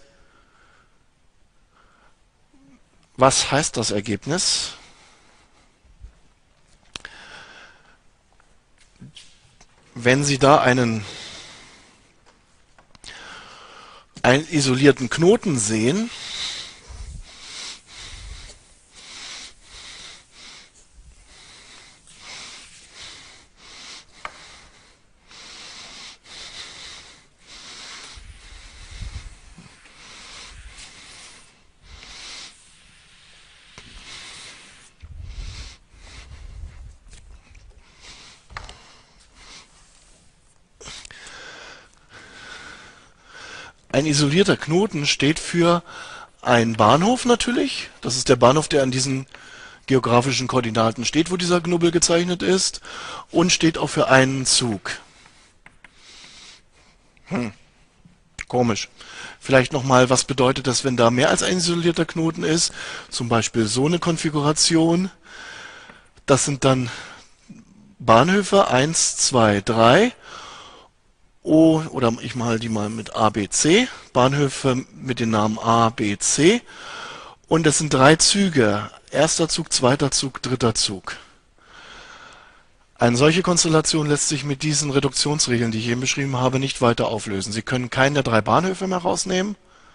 B: Was heißt das Ergebnis? Wenn Sie da einen isolierten Knoten sehen, ein isolierter Knoten steht für einen Bahnhof natürlich. Das ist der Bahnhof, der an diesen geografischen Koordinaten steht, wo dieser Knubbel gezeichnet ist. Und steht auch für einen Zug. Komisch. Vielleicht nochmal, was bedeutet das, wenn da mehr als ein isolierter Knoten ist? Zum Beispiel so eine Konfiguration. Das sind dann Bahnhöfe 1, 2, 3. Oder ich mal die mal mit A, B, C, Bahnhöfe mit den Namen A, B, C, und das sind 3 Züge, erster Zug, zweiter Zug, dritter Zug. Eine solche Konstellation lässt sich mit diesen Reduktionsregeln, die ich eben beschrieben habe, nicht weiter auflösen. Sie können keinen der 3 Bahnhöfe mehr rausnehmen,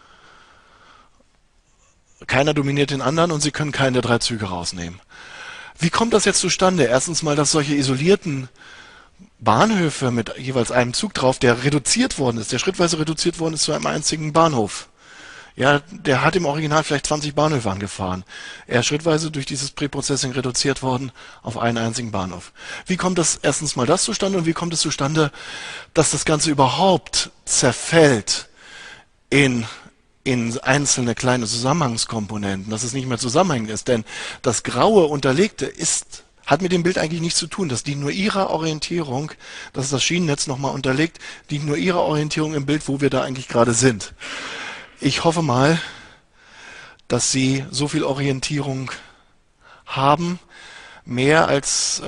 B: keiner dominiert den anderen und Sie können keinen der 3 Züge rausnehmen. Wie kommt das jetzt zustande? Erstens mal, dass solche isolierten Bahnhöfe mit jeweils einem Zug drauf, der reduziert worden ist, der schrittweise reduziert worden ist zu einem einzigen Bahnhof. Ja, der hat im Original vielleicht 20 Bahnhöfe angefahren. Er ist schrittweise durch dieses Preprocessing reduziert worden auf einen einzigen Bahnhof. Wie kommt das erstens mal das zustande und wie kommt es zustande, dass das Ganze überhaupt zerfällt in einzelne kleine Zusammenhangskomponenten, dass es nicht mehr zusammenhängend ist, denn das graue Unterlegte hat mit dem Bild eigentlich nichts zu tun. Das dient nur ihrer Orientierung, das ist das Schienennetz nochmal unterlegt, dient nur ihrer Orientierung im Bild, wo wir da eigentlich gerade sind. Ich hoffe mal, dass Sie so viel Orientierung haben, mehr als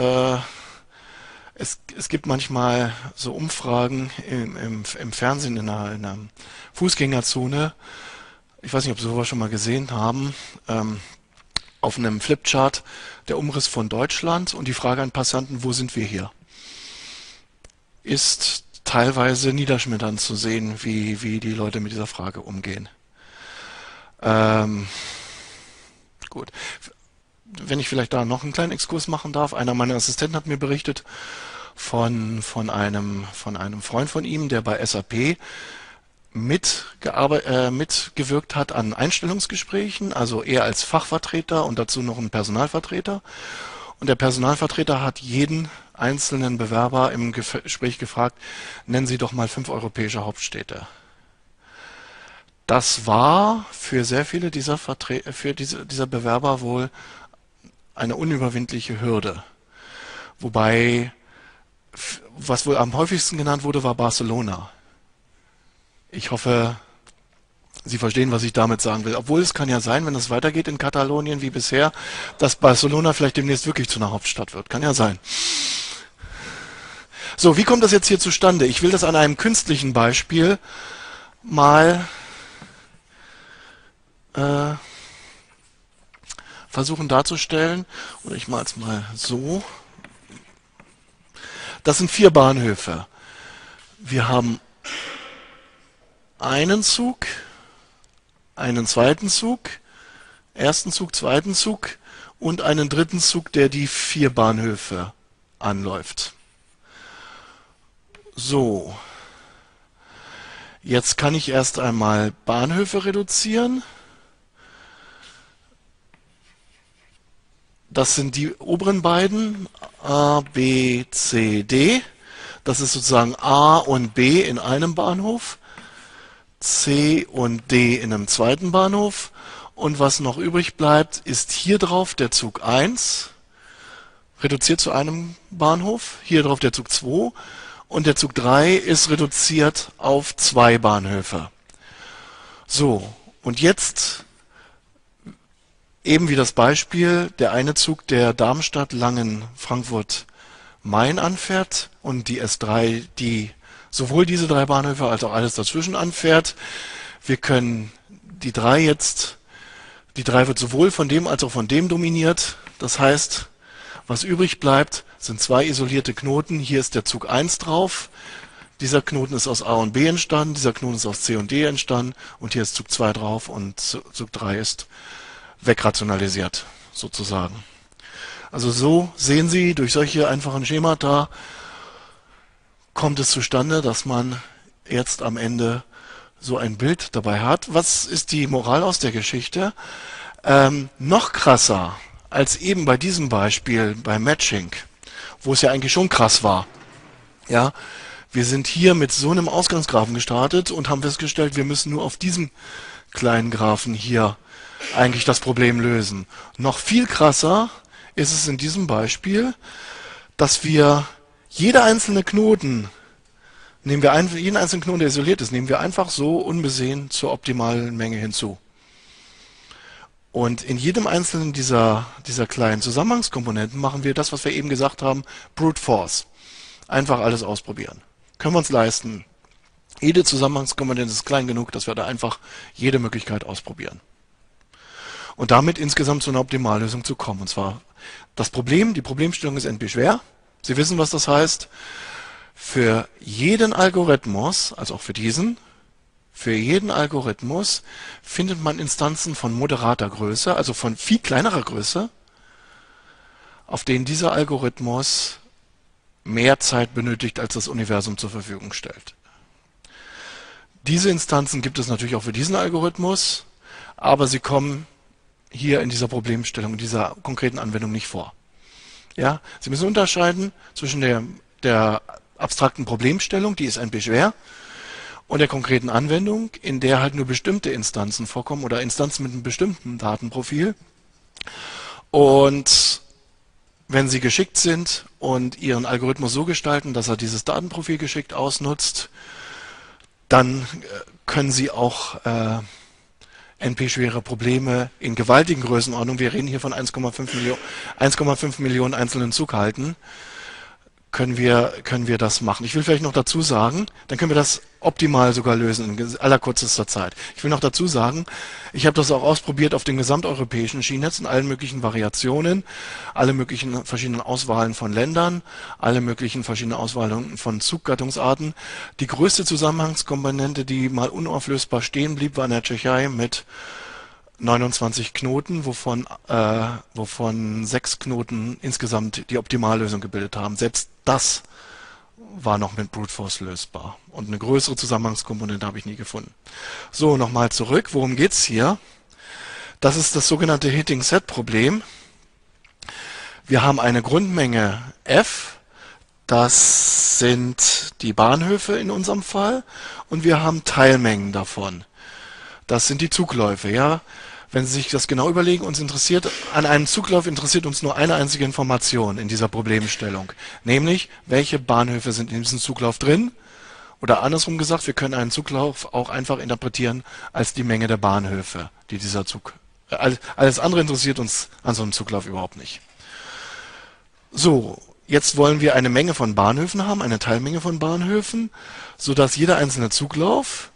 B: es gibt manchmal so Umfragen im Fernsehen in einer Fußgängerzone. Ich weiß nicht, ob Sie sowas schon mal gesehen haben. Auf einem Flipchart der Umriss von Deutschland und die Frage an Passanten, wo sind wir hier? Ist teilweise niederschmetternd zu sehen, wie die Leute mit dieser Frage umgehen. Gut. Wenn ich vielleicht da noch einen kleinen Exkurs machen darf. Einer meiner Assistenten hat mir berichtet von einem Freund von ihm, der bei SAP mitgewirkt hat an Einstellungsgesprächen, also er als Fachvertreter und dazu noch ein Personalvertreter. Und der Personalvertreter hat jeden einzelnen Bewerber im Gespräch gefragt, nennen Sie doch mal 5 europäische Hauptstädte. Das war für sehr viele dieser Bewerber wohl eine unüberwindliche Hürde. Wobei, was wohl am häufigsten genannt wurde, war Barcelona. Ich hoffe, Sie verstehen, was ich damit sagen will. Obwohl es kann ja sein, wenn es weitergeht in Katalonien wie bisher, dass Barcelona vielleicht demnächst wirklich zu einer Hauptstadt wird. Kann ja sein. So, wie kommt das jetzt hier zustande? Ich will das an einem künstlichen Beispiel mal versuchen darzustellen. Oder ich mache es mal so. Das sind 4 Bahnhöfe. Wir haben einen Zug, einen zweiten Zug, ersten Zug, zweiten Zug und einen dritten Zug, der die 4 Bahnhöfe anläuft. So, jetzt kann ich erst einmal Bahnhöfe reduzieren. Das sind die oberen beiden, A, B, C, D. Das ist sozusagen A und B in einem Bahnhof, C und D in einem zweiten Bahnhof. Und was noch übrig bleibt, ist hier drauf der Zug 1, reduziert zu einem Bahnhof, hier drauf der Zug 2 und der Zug 3 ist reduziert auf 2 Bahnhöfe. So, und jetzt eben wie das Beispiel, der eine Zug, der Darmstadt, Langen, Frankfurt, Main anfährt und die S3, die sowohl diese 3 Bahnhöfe als auch alles dazwischen anfährt. Wir können die 3 wird sowohl von dem als auch von dem dominiert. Das heißt, was übrig bleibt, sind 2 isolierte Knoten. Hier ist der Zug 1 drauf. Dieser Knoten ist aus A und B entstanden, dieser Knoten ist aus C und D entstanden und hier ist Zug 2 drauf und Zug 3 ist wegrationalisiert, sozusagen. Also so sehen Sie, durch solche einfachen Schemata kommt es zustande, dass man jetzt am Ende so ein Bild dabei hat. Was ist die Moral aus der Geschichte? Noch krasser als eben bei diesem Beispiel beim Matching, wo es ja eigentlich schon krass war. Ja, wir sind hier mit so einem Ausgangsgraphen gestartet und haben festgestellt, wir müssen nur auf diesem kleinen Graphen hier eigentlich das Problem lösen. Noch viel krasser ist es in diesem Beispiel, dass wir jeder einzelne Knoten, jeden einzelnen Knoten, der isoliert ist, nehmen wir einfach so unbesehen zur optimalen Menge hinzu. Und in jedem einzelnen dieser kleinen Zusammenhangskomponenten machen wir das, was wir eben gesagt haben, Brute Force. Einfach alles ausprobieren. Können wir uns leisten. Jede Zusammenhangskomponente ist klein genug, dass wir da einfach jede Möglichkeit ausprobieren. Und damit insgesamt zu einer Optimallösung zu kommen. Und zwar die Problemstellung ist NP schwer. Sie wissen, was das heißt. Für jeden Algorithmus, also auch für jeden Algorithmus findet man Instanzen von moderater Größe, also von viel kleinerer Größe, auf denen dieser Algorithmus mehr Zeit benötigt, als das Universum zur Verfügung stellt. Diese Instanzen gibt es natürlich auch für diesen Algorithmus, aber sie kommen hier in dieser Problemstellung, in dieser konkreten Anwendung nicht vor. Ja, Sie müssen unterscheiden zwischen der abstrakten Problemstellung, die ist NP schwer, und der konkreten Anwendung, in der halt nur bestimmte Instanzen vorkommen oder Instanzen mit einem bestimmten Datenprofil. Und wenn Sie geschickt sind und Ihren Algorithmus so gestalten, dass er dieses Datenprofil geschickt ausnutzt, dann können Sie auch NP-schwere Probleme in gewaltigen Größenordnungen, wir reden hier von 1,5 Millionen einzelnen Zughalten, können wir das machen. Ich will vielleicht noch dazu sagen, dann können wir das optimal sogar lösen in allerkürzester Zeit. Ich will noch dazu sagen, ich habe das auch ausprobiert auf den gesamteuropäischen Schienennetz in allen möglichen Variationen, alle möglichen verschiedenen Auswahlen von Ländern, alle möglichen verschiedenen Auswahlen von Zuggattungsarten. Die größte Zusammenhangskomponente, die mal unauflösbar stehen blieb, war in der Tschechei mit 29 Knoten, wovon 6 Knoten insgesamt die Optimallösung gebildet haben. Selbst das war noch mit Brute Force lösbar. Und eine größere Zusammenhangskomponente habe ich nie gefunden. So, nochmal zurück. Worum geht's hier? Das ist das sogenannte Hitting-Set-Problem. Wir haben eine Grundmenge f, das sind die Bahnhöfe in unserem Fall, und wir haben Teilmengen davon. Das sind die Zugläufe, ja. Wenn Sie sich das genau überlegen, an einem Zuglauf interessiert uns nur eine einzige Information in dieser Problemstellung. Nämlich, welche Bahnhöfe sind in diesem Zuglauf drin? Oder andersrum gesagt, wir können einen Zuglauf auch einfach interpretieren als die Menge der Bahnhöfe, die dieser Zug. Alles andere interessiert uns an so einem Zuglauf überhaupt nicht. So, Jetzt wollen wir eine Menge von Bahnhöfen haben, eine Teilmenge von Bahnhöfen, sodass jeder einzelne Zuglauf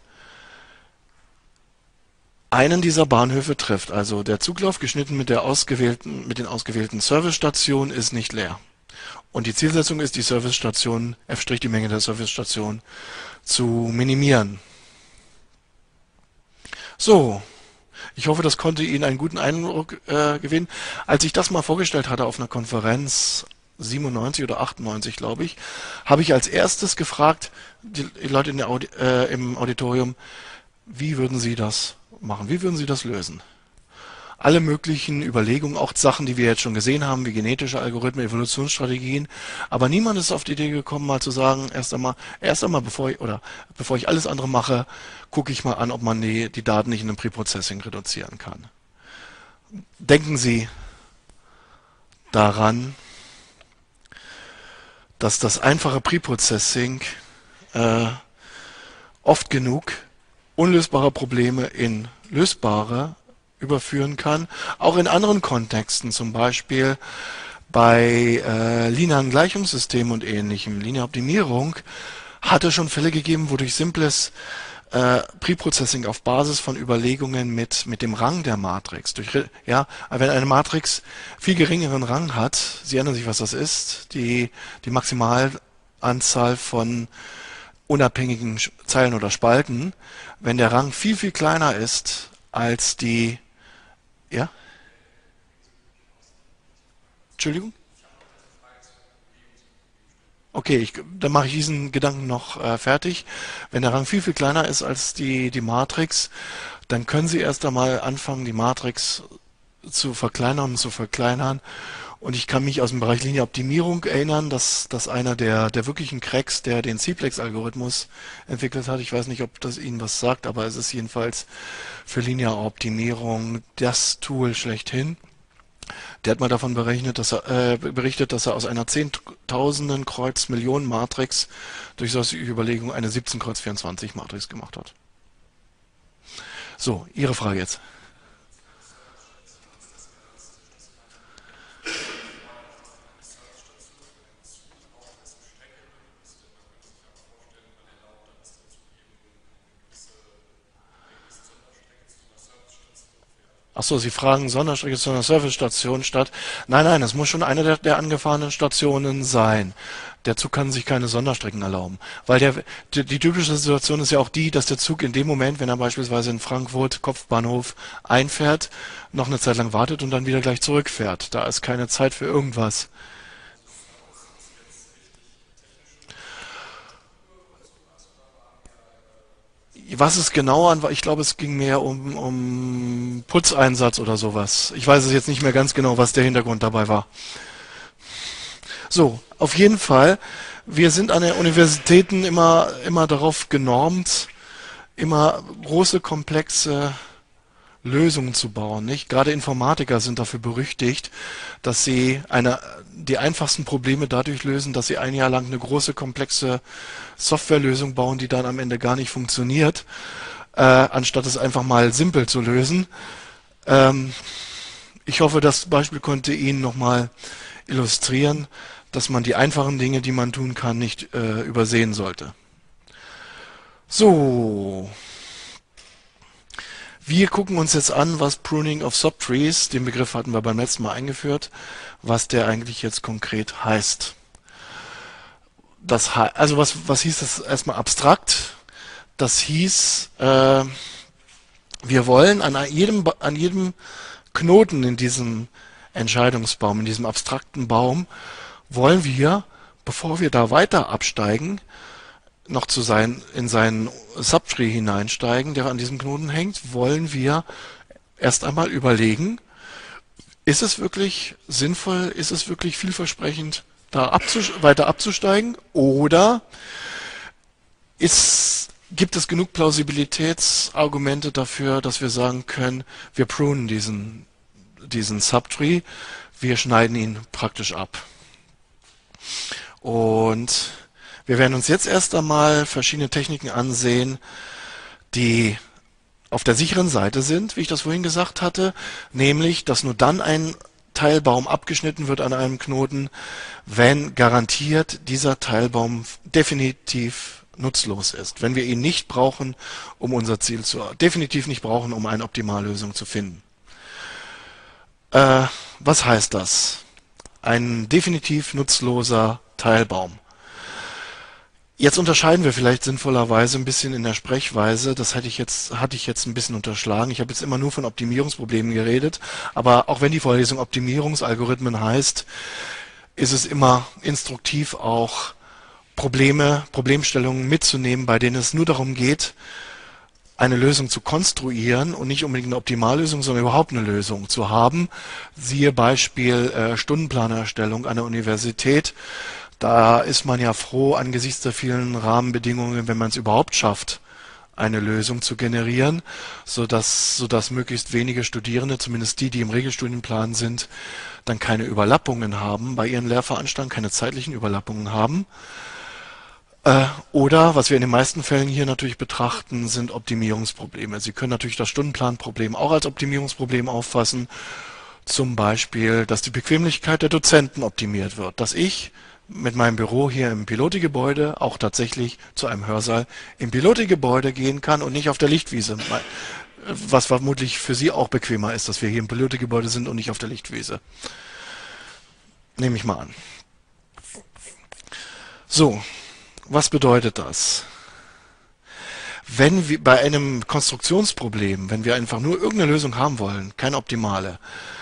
B: einen dieser Bahnhöfe trifft. Also der Zuglauf geschnitten mit den ausgewählten Servicestationen ist nicht leer. Und die Zielsetzung ist, die Servicestation, f', die Menge der Servicestation zu minimieren. So, ich hoffe, das konnte Ihnen einen guten Eindruck gewinnen. Als ich das mal vorgestellt hatte auf einer Konferenz, 97 oder 98, glaube ich, habe ich als erstes gefragt, die Leute im Auditorium, wie würden Sie das machen? Wie würden Sie das lösen? Alle möglichen Überlegungen, auch Sachen, die wir jetzt schon gesehen haben, wie genetische Algorithmen, Evolutionsstrategien, aber niemand ist auf die Idee gekommen, mal zu sagen, erst einmal, bevor ich alles andere mache, gucke ich mal an, ob man die Daten nicht in einem Preprocessing reduzieren kann. Denken Sie daran, dass das einfache Preprocessing oft genug unlösbare Probleme in lösbare überführen kann, auch in anderen Kontexten, zum Beispiel bei linearen Gleichungssystemen und ähnlichem. Lineare Optimierung hat es schon Fälle gegeben, wo durch simples Preprocessing auf Basis von Überlegungen mit dem Rang der Matrix, wenn eine Matrix viel geringeren Rang hat, Sie erinnern sich, was das ist, die Maximalanzahl von unabhängigen Zeilen oder Spalten, wenn der Rang viel, viel kleiner ist als die, ja? Entschuldigung? Okay, dann mache ich diesen Gedanken noch fertig. Wenn der Rang viel, viel kleiner ist als die Matrix, dann können Sie erst einmal anfangen, die Matrix zu verkleinern und zu verkleinern. Und ich kann mich aus dem Bereich Linearoptimierung erinnern, dass einer der wirklichen Cracks, der den Simplex-Algorithmus entwickelt hat, ich weiß nicht, ob das Ihnen was sagt, aber es ist jedenfalls für Linearoptimierung das Tool schlechthin. Der hat mal davon berichtet, dass er aus einer Zehntausenden Kreuz Millionen Matrix durch solche Überlegungen eine 17 Kreuz 24 Matrix gemacht hat. So, Ihre Frage jetzt. Achso, Sie fragen Sonderstrecke zu einer Servicestation statt. Nein, es muss schon eine der angefahrenen Stationen sein. Der Zug kann sich keine Sonderstrecken erlauben. Weil die typische Situation ist ja auch die, dass der Zug in dem Moment, wenn er beispielsweise in Frankfurt Kopfbahnhof einfährt, noch eine Zeit lang wartet und dann wieder gleich zurückfährt. Da ist keine Zeit für irgendwas. Was es genau an war, ich glaube, es ging mehr um Putzeinsatz oder sowas. Ich weiß es jetzt nicht mehr ganz genau, was der Hintergrund dabei war. So, auf jeden Fall, wir sind an den Universitäten immer darauf genormt, immer große, komplexe Lösungen zu bauen, nicht? Gerade Informatiker sind dafür berüchtigt, dass sie die einfachsten Probleme dadurch lösen, dass sie ein Jahr lang eine große, komplexe Softwarelösung bauen, die dann am Ende gar nicht funktioniert, anstatt es einfach mal simpel zu lösen. Ich hoffe, das Beispiel konnte Ihnen nochmal illustrieren, dass man die einfachen Dinge, die man tun kann, nicht übersehen sollte. So. Wir gucken uns jetzt an, was Pruning of Subtrees, den Begriff hatten wir beim letzten Mal eingeführt, was der eigentlich jetzt konkret heißt. Also was hieß das erstmal abstrakt? Das hieß, wir wollen an jedem Knoten in diesem Entscheidungsbaum, in diesem abstrakten Baum, wollen wir, bevor wir da weiter absteigen, noch in seinen Subtree hineinsteigen, der an diesem Knoten hängt, wollen wir erst einmal überlegen, ist es wirklich sinnvoll, ist es wirklich vielversprechend, da weiter abzusteigen, oder gibt es genug Plausibilitätsargumente dafür, dass wir sagen können, wir prunen diesen Subtree, wir schneiden ihn praktisch ab. Und wir werden uns jetzt erst einmal verschiedene Techniken ansehen, die auf der sicheren Seite sind, wie ich das vorhin gesagt hatte, nämlich, dass nur dann ein Teilbaum abgeschnitten wird an einem Knoten, wenn garantiert dieser Teilbaum definitiv nutzlos ist. Wenn wir ihn nicht brauchen, um unser Ziel definitiv nicht brauchen, um eine Optimallösung zu finden. Was heißt das? Ein definitiv nutzloser Teilbaum. Jetzt unterscheiden wir vielleicht sinnvollerweise ein bisschen in der Sprechweise. Das hatte ich jetzt ein bisschen unterschlagen. Ich habe jetzt immer nur von Optimierungsproblemen geredet. Aber auch wenn die Vorlesung Optimierungsalgorithmen heißt, ist es immer instruktiv, auch Problemstellungen mitzunehmen, bei denen es nur darum geht, eine Lösung zu konstruieren und nicht unbedingt eine Optimallösung, sondern überhaupt eine Lösung zu haben. Siehe Beispiel Stundenplanerstellung an der Universität. Da ist man ja froh angesichts der vielen Rahmenbedingungen, wenn man es überhaupt schafft, eine Lösung zu generieren, sodass möglichst wenige Studierende, zumindest die im Regelstudienplan sind, dann keine Überlappungen haben bei ihren Lehrveranstaltungen, keine zeitlichen Überlappungen haben. Oder, was wir in den meisten Fällen hier natürlich betrachten, sind Optimierungsprobleme. Sie können natürlich das Stundenplanproblem auch als Optimierungsproblem auffassen. Zum Beispiel, dass die Bequemlichkeit der Dozenten optimiert wird. Dass ich mit meinem Büro hier im Piloty-Gebäude auch tatsächlich zu einem Hörsaal im Piloty-Gebäude gehen kann und nicht auf der Lichtwiese. Was vermutlich für Sie auch bequemer ist, dass wir hier im Piloty-Gebäude sind und nicht auf der Lichtwiese. Nehme ich mal an. So. Was bedeutet das? Wenn wir bei einem Konstruktionsproblem, wenn wir einfach nur irgendeine Lösung haben wollen, keine optimale,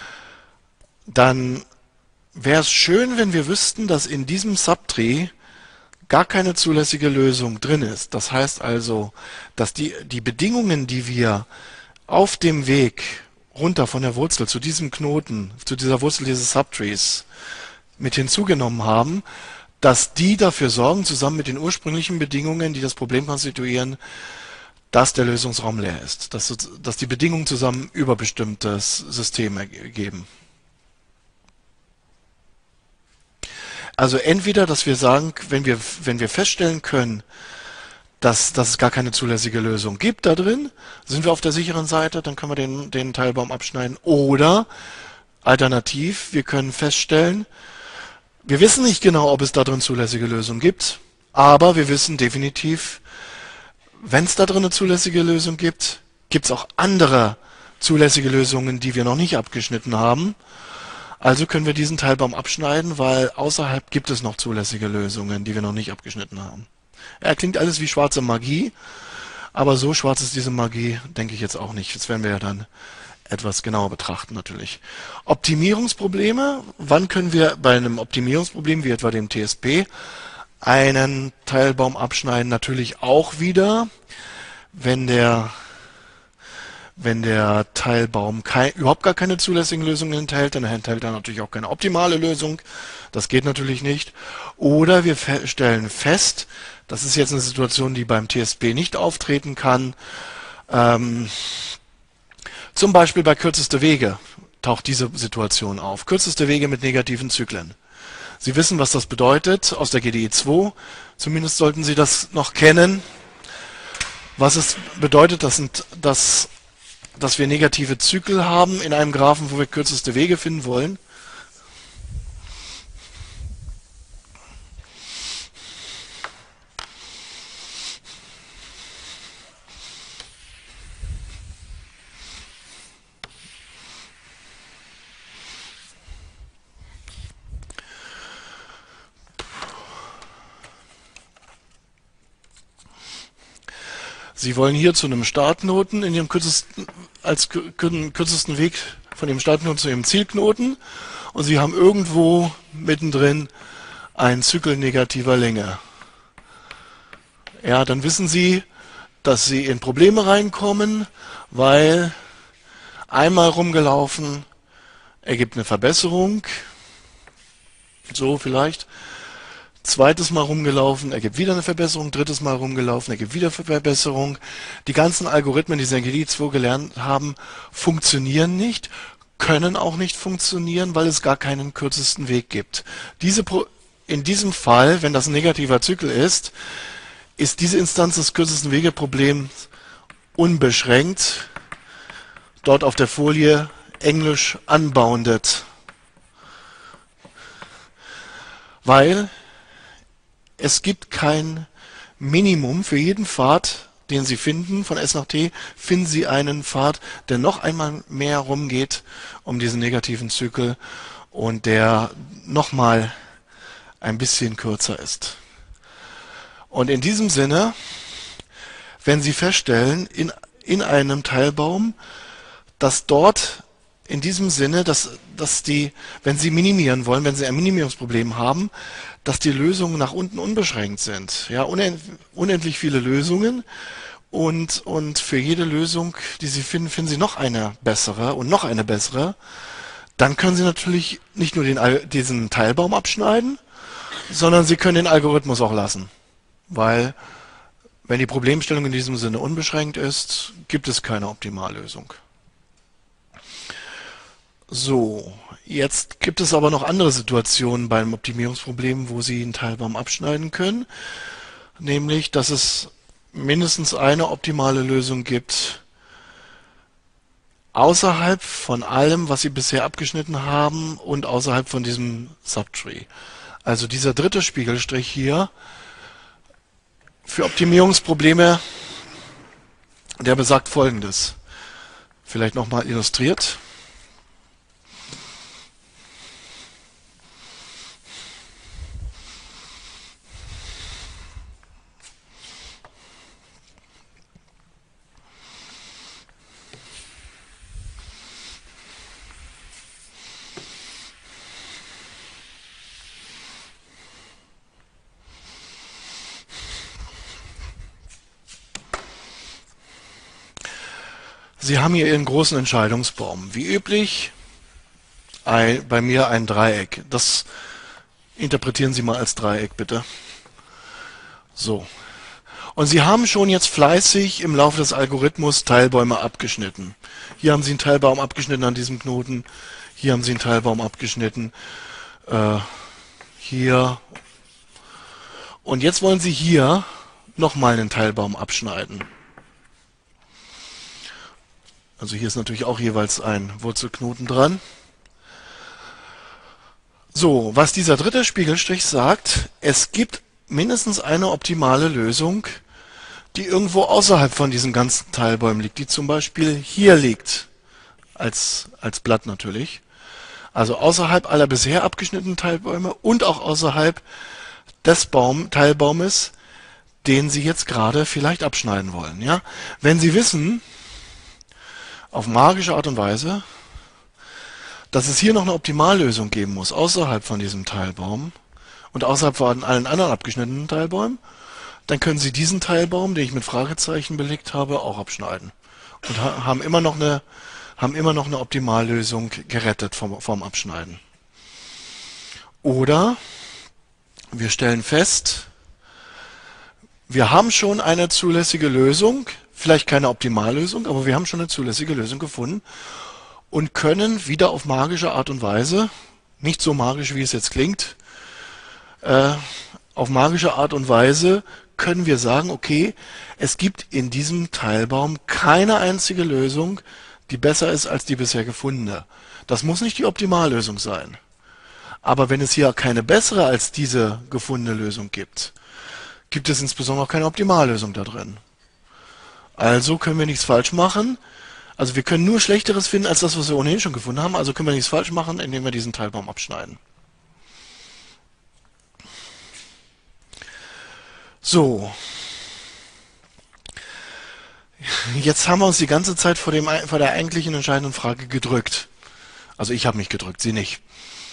B: dann wäre es schön, wenn wir wüssten, dass in diesem Subtree gar keine zulässige Lösung drin ist. Das heißt also, dass die Bedingungen, die wir auf dem Weg runter von der Wurzel zu diesem Knoten, zu dieser Wurzel dieses Subtrees mit hinzugenommen haben, dass die dafür sorgen, zusammen mit den ursprünglichen Bedingungen, die das Problem konstituieren, dass der Lösungsraum leer ist. Dass die Bedingungen zusammen überbestimmtes System ergeben. Also entweder, dass wir sagen, wenn wir feststellen können, dass es gar keine zulässige Lösung gibt da drin, sind wir auf der sicheren Seite, dann können wir den Teilbaum abschneiden. Oder alternativ, wir können feststellen, wir wissen nicht genau, ob es da drin zulässige Lösungen gibt, aber wir wissen definitiv, wenn es da drin eine zulässige Lösung gibt, gibt es auch andere zulässige Lösungen, die wir noch nicht abgeschnitten haben. Also können wir diesen Teilbaum abschneiden, weil außerhalb gibt es noch zulässige Lösungen, die wir noch nicht abgeschnitten haben. Klingt alles wie schwarze Magie, aber so schwarz ist diese Magie, denke ich jetzt auch nicht. Das werden wir ja dann etwas genauer betrachten natürlich. Optimierungsprobleme. Wann können wir bei einem Optimierungsproblem, wie etwa dem TSP, einen Teilbaum abschneiden? Natürlich auch wieder, wenn der Teilbaum überhaupt gar keine zulässigen Lösungen enthält, dann enthält er natürlich auch keine optimale Lösung. Das geht natürlich nicht. Oder wir stellen fest, das ist jetzt eine Situation, die beim TSP nicht auftreten kann, zum Beispiel bei kürzeste Wege taucht diese Situation auf. Kürzeste Wege mit negativen Zyklen. Sie wissen, was das bedeutet aus der GDE 2. Zumindest sollten Sie das noch kennen. Was es bedeutet, dass wir negative Zyklen haben in einem Graphen, wo wir kürzeste Wege finden wollen. Sie wollen hier zu einem Startknoten in Ihrem kürzesten Weg von Ihrem Startknoten zu Ihrem Zielknoten und Sie haben irgendwo mittendrin einen Zyklus negativer Länge. Ja, dann wissen Sie, dass Sie in Probleme reinkommen, weil einmal rumgelaufen ergibt eine Verbesserung, so vielleicht. Zweites Mal rumgelaufen, ergibt wieder eine Verbesserung. Drittes Mal rumgelaufen, ergibt wieder eine Verbesserung. Die ganzen Algorithmen, die Sie in GDE 2 gelernt haben, funktionieren nicht, können auch nicht funktionieren, weil es gar keinen kürzesten Weg gibt. In diesem Fall, wenn das ein negativer Zyklus ist diese Instanz des kürzesten Wegeproblems unbeschränkt. Dort auf der Folie Englisch unbounded weil es gibt kein Minimum. Für jeden Pfad, den Sie finden, von S nach T, finden Sie einen Pfad, der noch einmal mehr rumgeht um diesen negativen Zykel und der nochmal ein bisschen kürzer ist. Und in diesem Sinne, wenn Sie feststellen, in einem Teilbaum, dass dort in diesem Sinne, dass die, wenn Sie minimieren wollen, wenn Sie ein Minimierungsproblem haben, dass die Lösungen nach unten unbeschränkt sind. Ja, unendlich viele Lösungen und für jede Lösung, die Sie finden, finden Sie noch eine bessere und noch eine bessere. Dann können Sie natürlich nicht nur diesen Teilbaum abschneiden, sondern Sie können den Algorithmus auch lassen. Weil, wenn die Problemstellung in diesem Sinne unbeschränkt ist, gibt es keine Optimallösung. So, jetzt gibt es aber noch andere Situationen beim Optimierungsproblem, wo Sie einen Teilbaum abschneiden können. Nämlich, dass es mindestens eine optimale Lösung gibt, außerhalb von allem, was Sie bisher abgeschnitten haben und außerhalb von diesem Subtree. Also dieser dritte Spiegelstrich hier für Optimierungsprobleme, der besagt Folgendes. Vielleicht nochmal illustriert. Sie haben hier Ihren großen Entscheidungsbaum. Wie üblich, bei mir ein Dreieck. Das interpretieren Sie mal als Dreieck, bitte. So. Und Sie haben schon jetzt fleißig im Laufe des Algorithmus Teilbäume abgeschnitten. Hier haben Sie einen Teilbaum abgeschnitten an diesem Knoten. Hier haben Sie einen Teilbaum abgeschnitten. Hier. Und jetzt wollen Sie hier nochmal einen Teilbaum abschneiden. Also hier ist natürlich auch jeweils ein Wurzelknoten dran. So, was dieser dritte Spiegelstrich sagt, es gibt mindestens eine optimale Lösung, die irgendwo außerhalb von diesen ganzen Teilbäumen liegt, die zum Beispiel hier liegt, als Blatt natürlich. Also außerhalb aller bisher abgeschnittenen Teilbäume und auch außerhalb des Teilbaumes, den Sie jetzt gerade vielleicht abschneiden wollen. Ja? Wenn Sie wissen, auf magische Art und Weise, dass es hier noch eine Optimallösung geben muss, außerhalb von diesem Teilbaum und außerhalb von allen anderen abgeschnittenen Teilbäumen, dann können Sie diesen Teilbaum, den ich mit Fragezeichen belegt habe, auch abschneiden. Und haben immer noch eine Optimallösung gerettet vom Abschneiden. Oder wir stellen fest, wir haben schon eine zulässige Lösung, vielleicht keine Optimallösung, aber wir haben schon eine zulässige Lösung gefunden und können wieder auf magische Art und Weise, nicht so magisch wie es jetzt klingt, auf magische Art und Weise können wir sagen, okay, es gibt in diesem Teilbaum keine einzige Lösung, die besser ist als die bisher gefundene. Das muss nicht die Optimallösung sein. Aber wenn es hier keine bessere als diese gefundene Lösung gibt, gibt es insbesondere auch keine Optimallösung da drin. Also können wir nichts falsch machen. Also wir können nur Schlechteres finden als das, was wir ohnehin schon gefunden haben. Also können wir nichts falsch machen, indem wir diesen Teilbaum abschneiden. So. Jetzt haben wir uns die ganze Zeit vor der eigentlichen entscheidenden Frage gedrückt. Also ich habe mich gedrückt, Sie nicht.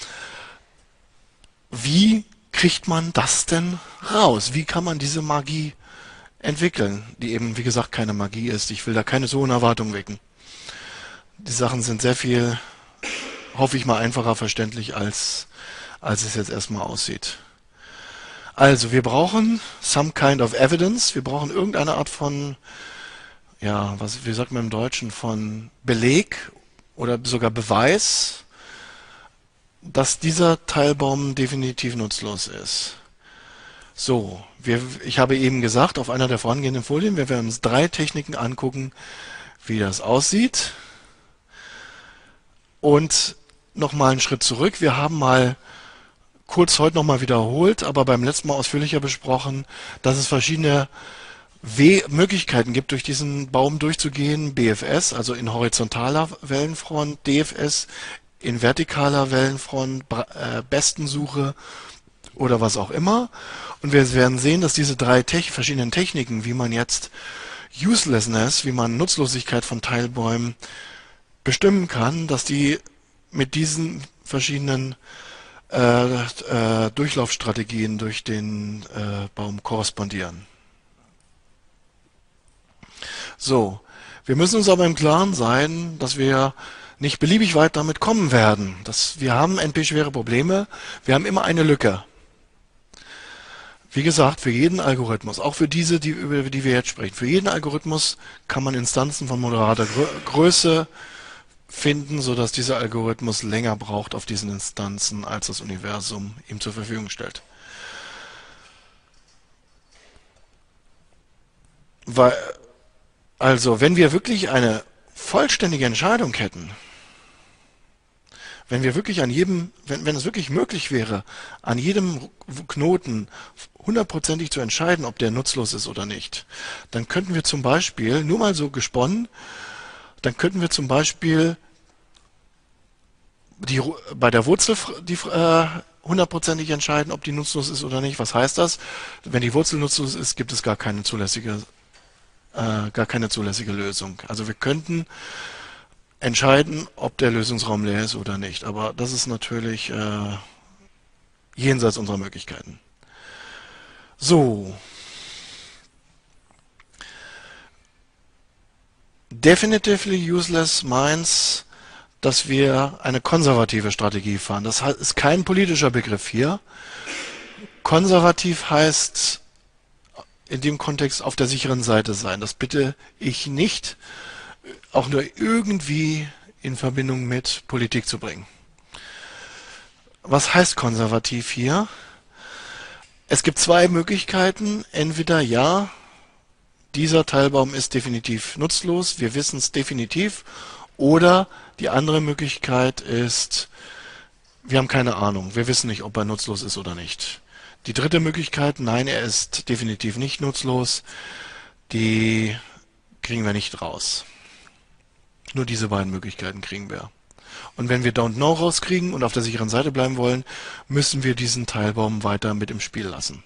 B: Wie kriegt man das denn raus? Wie kann man diese Magie entwickeln, die eben, wie gesagt, keine Magie ist? Ich will da keine so hohen Erwartungen wecken. Die Sachen sind sehr viel, hoffe ich mal, einfacher verständlich, als es jetzt erstmal aussieht. Also, wir brauchen some kind of evidence. Wir brauchen irgendeine Art von, ja, wie sagt man im Deutschen, von Beleg oder sogar Beweis, dass dieser Teilbaum definitiv nutzlos ist. So, ich habe eben gesagt, auf einer der vorangehenden Folien, wir werden uns 3 Techniken angucken, wie das aussieht. Und nochmal einen Schritt zurück. Wir haben mal kurz heute nochmal wiederholt, aber beim letzten Mal ausführlicher besprochen, dass es verschiedene Möglichkeiten gibt, durch diesen Baum durchzugehen. BFS, also in horizontaler Wellenfront, DFS in vertikaler Wellenfront, Bestensuche oder was auch immer. Und wir werden sehen, dass diese drei verschiedenen Techniken, wie man jetzt Uselessness, wie man Nutzlosigkeit von Teilbäumen bestimmen kann, dass die mit diesen verschiedenen Durchlaufstrategien durch den Baum korrespondieren. So, wir müssen uns aber im Klaren sein, dass wir nicht beliebig weit damit kommen werden. Wir haben NP-schwere Probleme, wir haben immer eine Lücke. Wie gesagt, für jeden Algorithmus, auch für diese, über die wir jetzt sprechen, für jeden Algorithmus kann man Instanzen von moderater Größe finden, sodass dieser Algorithmus länger braucht auf diesen Instanzen, als das Universum ihm zur Verfügung stellt. Also, wenn wir wirklich eine vollständige Entscheidung hätten, wenn es wirklich möglich wäre, an jedem Knoten hundertprozentig zu entscheiden, ob der nutzlos ist oder nicht, dann könnten wir zum Beispiel, nur mal so gesponnen, dann könnten wir zum Beispiel bei der Wurzel hundertprozentig entscheiden, ob die nutzlos ist oder nicht. Was heißt das? Wenn die Wurzel nutzlos ist, gibt es gar keine zulässige Lösung. Also wir könnten entscheiden, ob der Lösungsraum leer ist oder nicht. Aber das ist natürlich jenseits unserer Möglichkeiten. So. Definitively useless means, dass wir eine konservative Strategie fahren. Das ist kein politischer Begriff hier. Konservativ heißt in dem Kontext auf der sicheren Seite sein. Das bitte ich nicht, auch nur irgendwie in Verbindung mit Politik zu bringen. Was heißt konservativ hier? Es gibt zwei Möglichkeiten. Entweder ja, dieser Teilbaum ist definitiv nutzlos, wir wissen es definitiv, oder die andere Möglichkeit ist, wir haben keine Ahnung, wir wissen nicht, ob er nutzlos ist oder nicht. Die dritte Möglichkeit, nein, er ist definitiv nicht nutzlos, die kriegen wir nicht raus. Nur diese beiden Möglichkeiten kriegen wir. Und wenn wir Don't Know rauskriegen und auf der sicheren Seite bleiben wollen, müssen wir diesen Teilbaum weiter mit im Spiel lassen.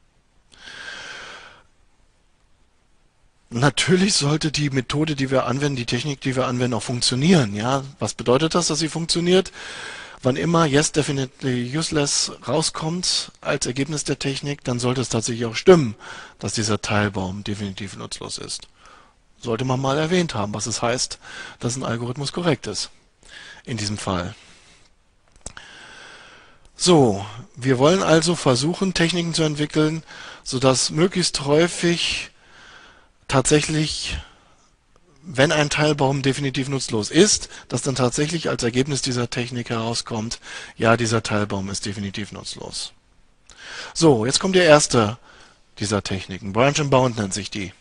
B: Natürlich sollte die Methode, die wir anwenden, die Technik, die wir anwenden, auch funktionieren. Ja, was bedeutet das, dass sie funktioniert? Wann immer Yes, definitely useless rauskommt als Ergebnis der Technik, dann sollte es tatsächlich auch stimmen, dass dieser Teilbaum definitiv nutzlos ist. Sollte man mal erwähnt haben, was es heißt, dass ein Algorithmus korrekt ist. In diesem Fall. So, wir wollen also versuchen, Techniken zu entwickeln, sodass möglichst häufig tatsächlich, wenn ein Teilbaum definitiv nutzlos ist, dass dann tatsächlich als Ergebnis dieser Technik herauskommt, ja, dieser Teilbaum ist definitiv nutzlos. So, jetzt kommt der erste dieser Techniken. Branch and Bound nennt sich die.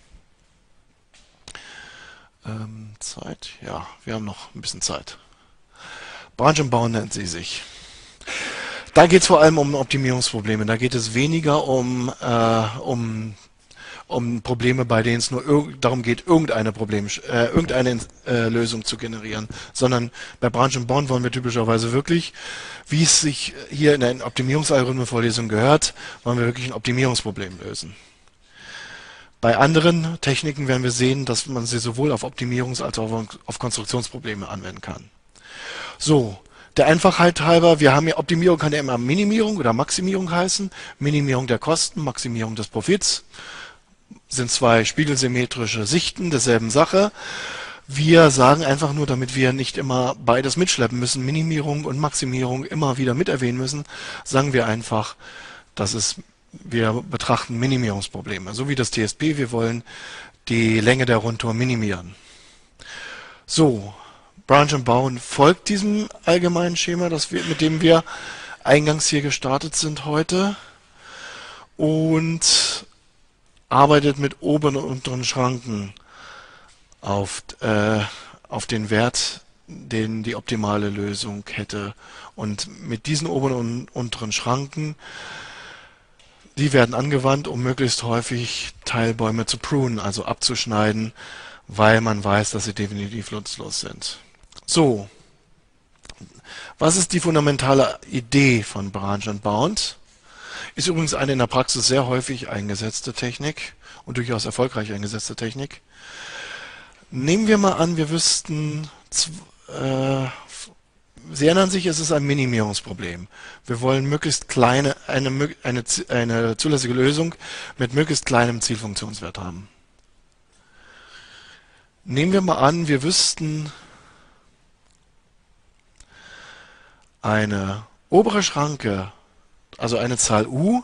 B: Zeit? Ja, wir haben noch ein bisschen Zeit. Branch and Bound nennt sie sich. Da geht es vor allem um Optimierungsprobleme. Da geht es weniger um Probleme, bei denen es nur darum geht, irgendeine Lösung zu generieren, sondern bei Branch and Bound wollen wir typischerweise wirklich, wie es sich hier in der Optimierungsalgorithmen-Vorlesung gehört, wollen wir wirklich ein Optimierungsproblem lösen. Bei anderen Techniken werden wir sehen, dass man sie sowohl auf Optimierungs- als auch auf Konstruktionsprobleme anwenden kann. So, der Einfachheit halber, wir haben ja Optimierung, kann ja immer Minimierung oder Maximierung heißen. Minimierung der Kosten, Maximierung des Profits. Sind zwei spiegelsymmetrische Sichten derselben Sache. Wir sagen einfach nur, damit wir nicht immer beides mitschleppen müssen, Minimierung und Maximierung immer wieder mit erwähnen müssen, sagen wir einfach, wir betrachten Minimierungsprobleme. So wie das TSP, wir wollen die Länge der Rundtour minimieren. So, Branch and Bound folgt diesem allgemeinen Schema, mit dem wir eingangs hier gestartet sind heute und arbeitet mit oberen und unteren Schranken auf den Wert die optimale Lösung hätte. Und mit diesen oberen und unteren Schranken, die werden angewandt, um möglichst häufig Teilbäume zu prunen, also abzuschneiden, weil man weiß, dass sie definitiv nutzlos sind. So, was ist die fundamentale Idee von Branch and Bound? Ist übrigens eine in der Praxis sehr häufig eingesetzte Technik und durchaus erfolgreich eingesetzte Technik. Nehmen wir mal an, wir wüssten, Sie erinnern sich, es ist ein Minimierungsproblem. Wir wollen möglichst eine zulässige Lösung mit möglichst kleinem Zielfunktionswert haben. Nehmen wir mal an, wir wüssten eine obere Schranke, also eine Zahl u,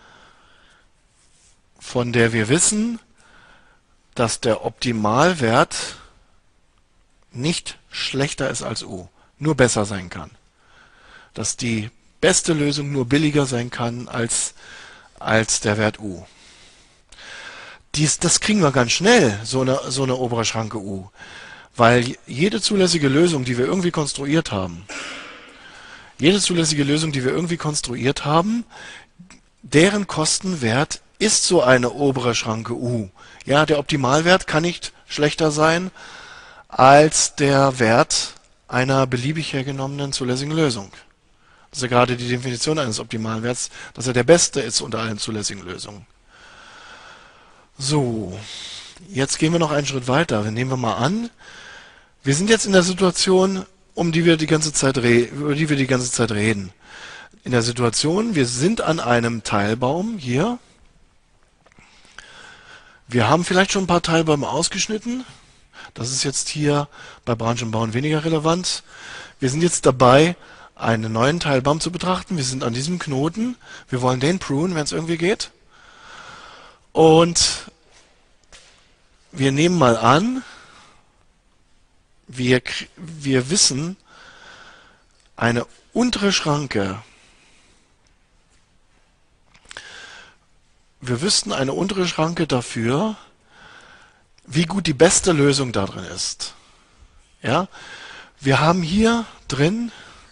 B: von der wir wissen, dass der Optimalwert nicht schlechter ist als u, nur besser sein kann. Dass die beste Lösung nur billiger sein kann als der Wert u. Das kriegen wir ganz schnell, so eine obere Schranke u. Weil jede zulässige Lösung, die wir irgendwie konstruiert haben, deren Kostenwert ist so eine obere Schranke u. Ja, der Optimalwert kann nicht schlechter sein als der Wert einer beliebig hergenommenen zulässigen Lösung. Das ist ja gerade die Definition eines Optimalwerts, dass er der beste ist unter allen zulässigen Lösungen. So, jetzt gehen wir noch einen Schritt weiter. Nehmen wir mal an, wir sind jetzt in der Situation, über die wir die ganze Zeit reden. In der Situation, wir sind an einem Teilbaum hier. Wir haben vielleicht schon ein paar Teilbäume ausgeschnitten. Das ist jetzt hier bei Branch and Bound weniger relevant. Wir sind jetzt dabei, einen neuen Teilbaum zu betrachten. Wir sind an diesem Knoten. Wir wollen den prunen, wenn es irgendwie geht. Und wir nehmen mal an, wir wissen, eine untere Schranke. Wir wüssten eine untere Schranke dafür, wie gut die beste Lösung da drin ist. Ja? Wir haben hier drin,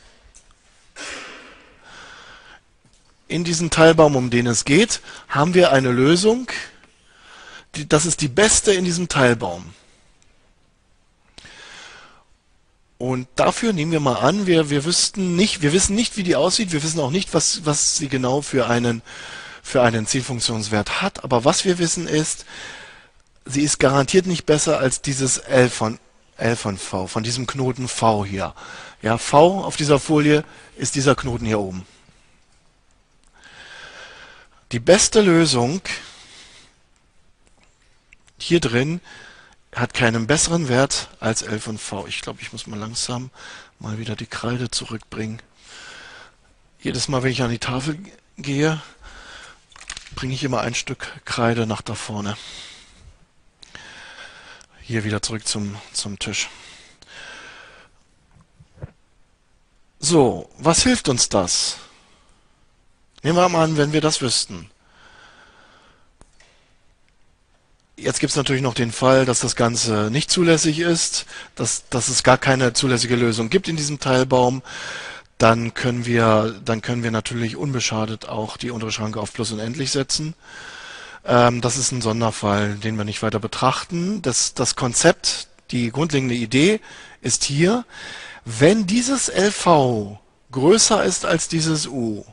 B: in diesem Teilbaum, um den es geht, haben wir eine Lösung, das ist die beste in diesem Teilbaum. Und dafür nehmen wir mal an, wir wissen nicht, wie die aussieht, wir wissen auch nicht, was sie genau für einen Zielfunktionswert hat, aber was wir wissen ist, sie ist garantiert nicht besser als dieses L von V, von diesem Knoten V hier. Ja, V auf dieser Folie ist dieser Knoten hier oben. Die beste Lösung hier drin hat keinen besseren Wert als L von V. Ich glaube, ich muss mal langsam mal wieder die Kreide zurückbringen. Jedes Mal, wenn ich an die Tafel gehe, bringe ich immer ein Stück Kreide nach da vorne. Hier wieder zurück zum Tisch. So, was hilft uns das? Nehmen wir mal an, wenn wir das wüssten. Jetzt gibt es natürlich noch den Fall, dass das Ganze nicht zulässig ist, dass es gar keine zulässige Lösung gibt in diesem Teilbaum. Dann können wir natürlich unbeschadet auch die untere Schranke auf Plus unendlich setzen. Das ist ein Sonderfall, den wir nicht weiter betrachten. Das Konzept, die grundlegende Idee ist hier, wenn dieses LV größer ist als dieses U,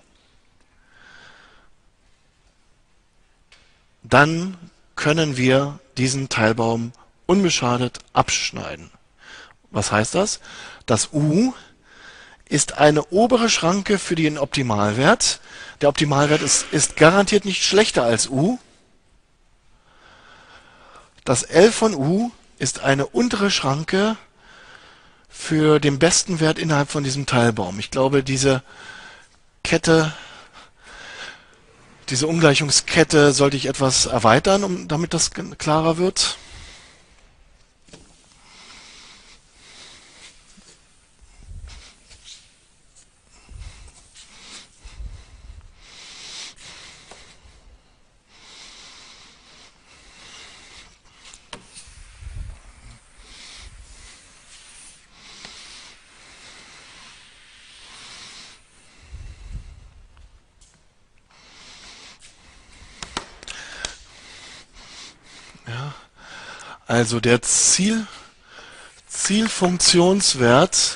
B: dann können wir diesen Teilbaum unbeschadet abschneiden. Was heißt das? Das U ist eine obere Schranke für den Optimalwert. Der Optimalwert ist garantiert nicht schlechter als U. Das L von U ist eine untere Schranke für den besten Wert innerhalb von diesem Teilbaum. Ich glaube, diese Ungleichungskette sollte ich etwas erweitern, damit das klarer wird. Also der Zielfunktionswert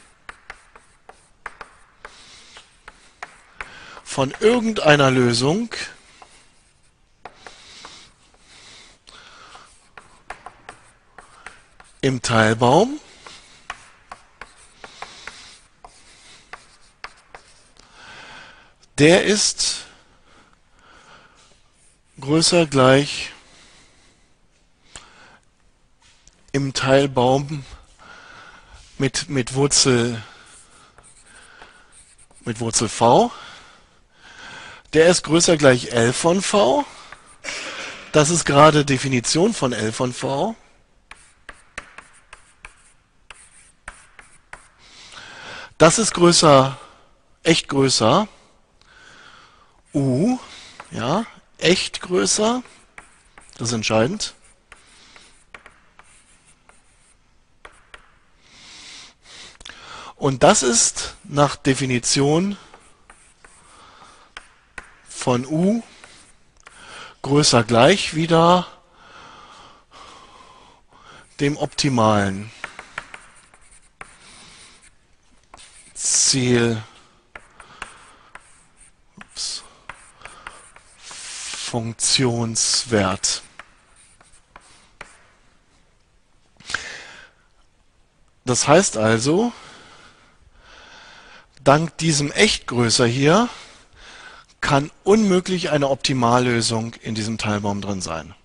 B: von irgendeiner Lösung im Teilbaum der ist größer gleich im Teilbaum mit Wurzel v. Der ist größer gleich L von v. Das ist gerade Definition von L von v. Das ist größer, echt größer, U, ja, echt größer, das ist entscheidend. Und das ist nach Definition von U größer gleich wieder dem optimalen Zielfunktionswert. Das heißt also, dank diesem Echtgrößer hier kann unmöglich eine Optimallösung in diesem Teilbaum drin sein.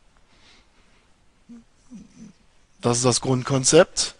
B: Das ist das Grundkonzept.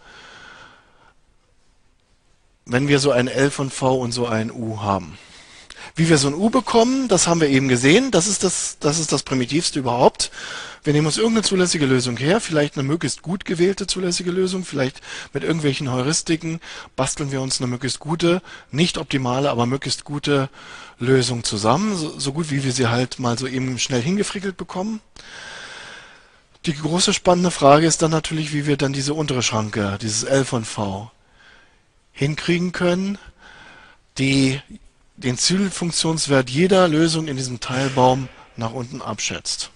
B: Wenn wir so ein L von V und so ein U haben. Wie wir so ein U bekommen, das haben wir eben gesehen. Das ist das Primitivste überhaupt. Wir nehmen uns irgendeine zulässige Lösung her, vielleicht eine möglichst gut gewählte zulässige Lösung, vielleicht mit irgendwelchen Heuristiken basteln wir uns eine möglichst gute, nicht optimale, aber möglichst gute Lösung zusammen, so gut wie wir sie halt mal so eben schnell hingefrickelt bekommen. Die große spannende Frage ist dann natürlich, wie wir dann diese untere Schranke, dieses L von V, hinkriegen können, die den Zielfunktionswert jeder Lösung in diesem Teilbaum nach unten abschätzt.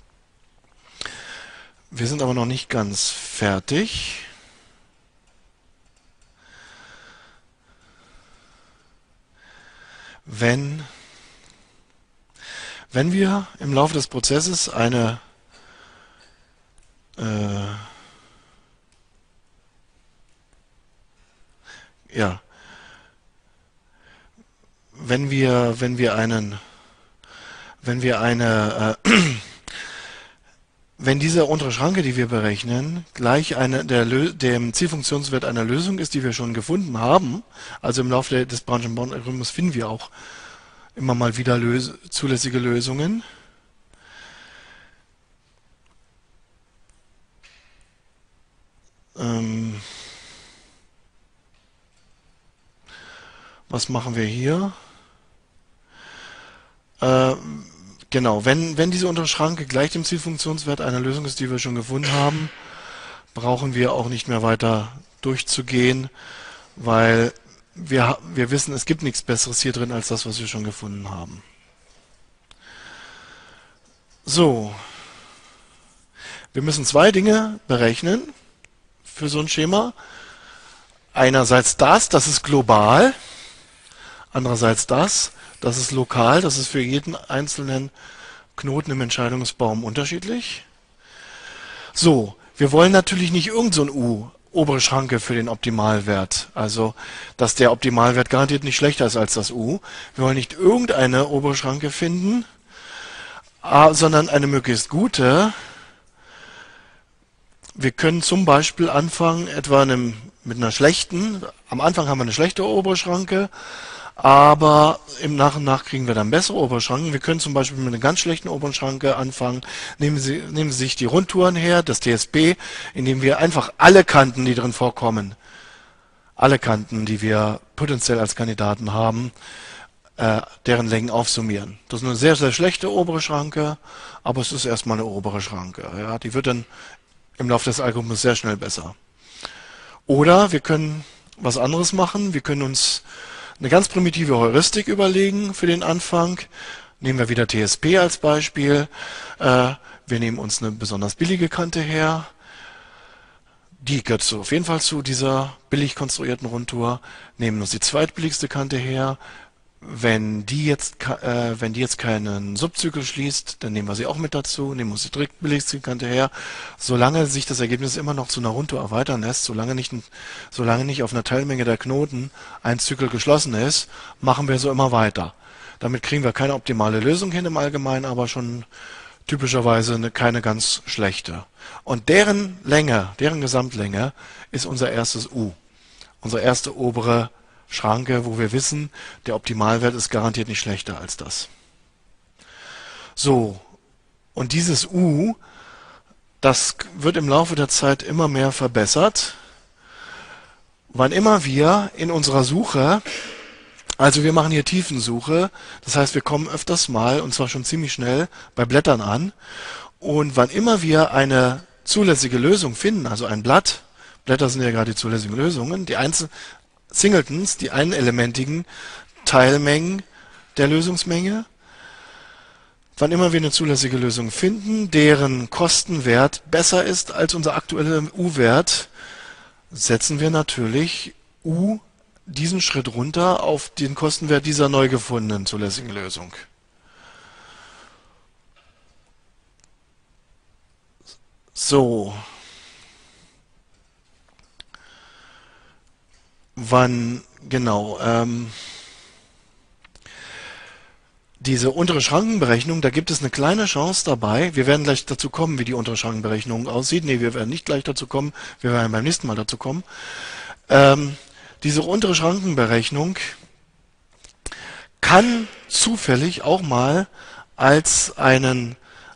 B: Wir sind aber noch nicht ganz fertig. Wenn wir im Laufe des Prozesses eine wenn diese untere Schranke, die wir berechnen, gleich dem Zielfunktionswert einer Lösung ist, die wir schon gefunden haben, also im Laufe des Branch-and-Bound-Algorithmus finden wir auch immer mal wieder zulässige Lösungen. Was machen wir hier? Genau, wenn diese untere Schranke gleich dem Zielfunktionswert einer Lösung ist, die wir schon gefunden haben, brauchen wir auch nicht mehr weiter durchzugehen, weil wir wissen, es gibt nichts Besseres hier drin als das, was wir schon gefunden haben. So, wir müssen zwei Dinge berechnen für so ein Schema. Einerseits das ist global, andererseits das ist lokal, das ist für jeden einzelnen Knoten im Entscheidungsbaum unterschiedlich. So, wir wollen natürlich nicht irgend so ein U, obere Schranke für den Optimalwert, also dass der Optimalwert garantiert nicht schlechter ist als das U. Wir wollen nicht irgendeine obere Schranke finden, sondern eine möglichst gute. Wir können zum Beispiel anfangen, etwa mit einer schlechten, am Anfang haben wir eine schlechte obere Schranke, aber im Nach und Nach kriegen wir dann bessere obere Schranken. Wir können zum Beispiel mit einer ganz schlechten oberen Schranke anfangen. Nehmen Sie sich die Rundtouren her, das TSP, indem wir einfach alle Kanten, die drin vorkommen, alle Kanten, die wir potenziell als Kandidaten haben, deren Längen aufsummieren. Das ist eine sehr, sehr schlechte obere Schranke, aber es ist erstmal eine obere Schranke. Ja, die wird dann im Laufe des Algorithmus sehr schnell besser. Oder wir können was anderes machen. Wir können uns eine ganz primitive Heuristik überlegen für den Anfang. Nehmen wir wieder TSP als Beispiel. Wir nehmen uns eine besonders billige Kante her. Die gehört so auf jeden Fall zu dieser billig konstruierten Rundtour. Nehmen uns die zweitbilligste Kante her. Wenn die jetzt keinen Subzyklus schließt, dann nehmen wir sie auch mit dazu, nehmen uns die drittbilligste Kante her. Solange sich das Ergebnis immer noch zu einer Rundtour erweitern lässt, solange nicht auf einer Teilmenge der Knoten ein Zyklus geschlossen ist, machen wir so immer weiter. Damit kriegen wir keine optimale Lösung hin im Allgemeinen, aber schon typischerweise keine ganz schlechte. Und deren Länge, deren Gesamtlänge ist unser erstes U. Unsere erste obere Schranke, wo wir wissen, der Optimalwert ist garantiert nicht schlechter als das. So, und dieses U, das wird im Laufe der Zeit immer mehr verbessert, wann immer wir in unserer Suche, also wir machen hier Tiefensuche, das heißt wir kommen öfters mal, und zwar schon ziemlich schnell, bei Blättern an, und wann immer wir eine zulässige Lösung finden, also ein Blatt, Blätter sind ja gerade die zulässigen Lösungen, die Singletons, die einelementigen Teilmengen der Lösungsmenge. Wann immer wir eine zulässige Lösung finden, deren Kostenwert besser ist als unser aktueller U-Wert, setzen wir natürlich U diesen Schritt runter auf den Kostenwert dieser neu gefundenen zulässigen Lösung. So. Genau, diese untere Schrankenberechnung, da gibt es eine kleine Chance dabei. Wir werden gleich dazu kommen, wie die untere Schrankenberechnung aussieht. Nee, wir werden nicht gleich dazu kommen, wir werden beim nächsten Mal dazu kommen. Diese untere Schrankenberechnung kann zufällig auch mal als ein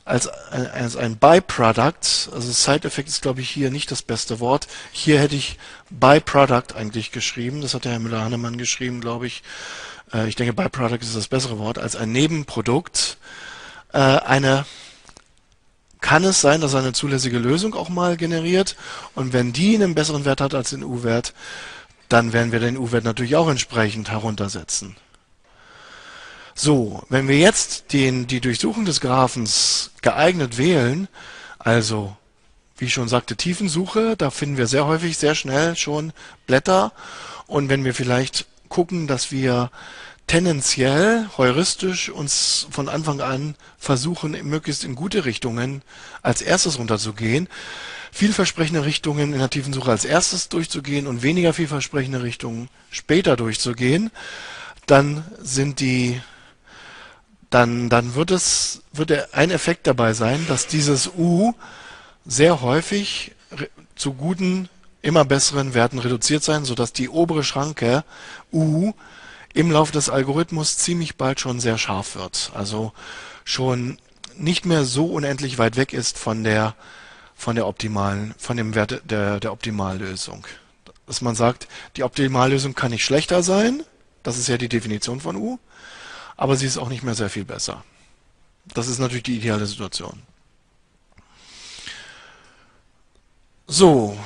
B: Byproduct, also Side-Effekt ist glaube ich hier nicht das beste Wort, hier hätte ich Byproduct eigentlich geschrieben, das hat der Herr Müller-Hannemann geschrieben, glaube ich. Ich denke, Byproduct ist das bessere Wort, als ein Nebenprodukt. Kann es sein, dass er eine zulässige Lösung auch mal generiert, und wenn die einen besseren Wert hat als den U-Wert, dann werden wir den U-Wert natürlich auch entsprechend heruntersetzen. So, wenn wir jetzt die Durchsuchung des Graphens geeignet wählen, also wie ich schon sagte, Tiefensuche, da finden wir sehr häufig, sehr schnell schon Blätter, und wenn wir vielleicht gucken, dass wir tendenziell, heuristisch uns von Anfang an versuchen, möglichst in gute Richtungen als erstes runterzugehen, vielversprechende Richtungen in der Tiefensuche als erstes durchzugehen und weniger vielversprechende Richtungen später durchzugehen, dann wird ein Effekt dabei sein, dass dieses U sehr häufig zu guten, immer besseren Werten reduziert sein, sodass die obere Schranke U im Laufe des Algorithmus ziemlich bald schon sehr scharf wird. Also schon nicht mehr so unendlich weit weg ist von dem Wert der Optimallösung. Dass man sagt, die Optimallösung kann nicht schlechter sein, das ist ja die Definition von U, aber sie ist auch nicht mehr sehr viel besser. Das ist natürlich die ideale Situation. So.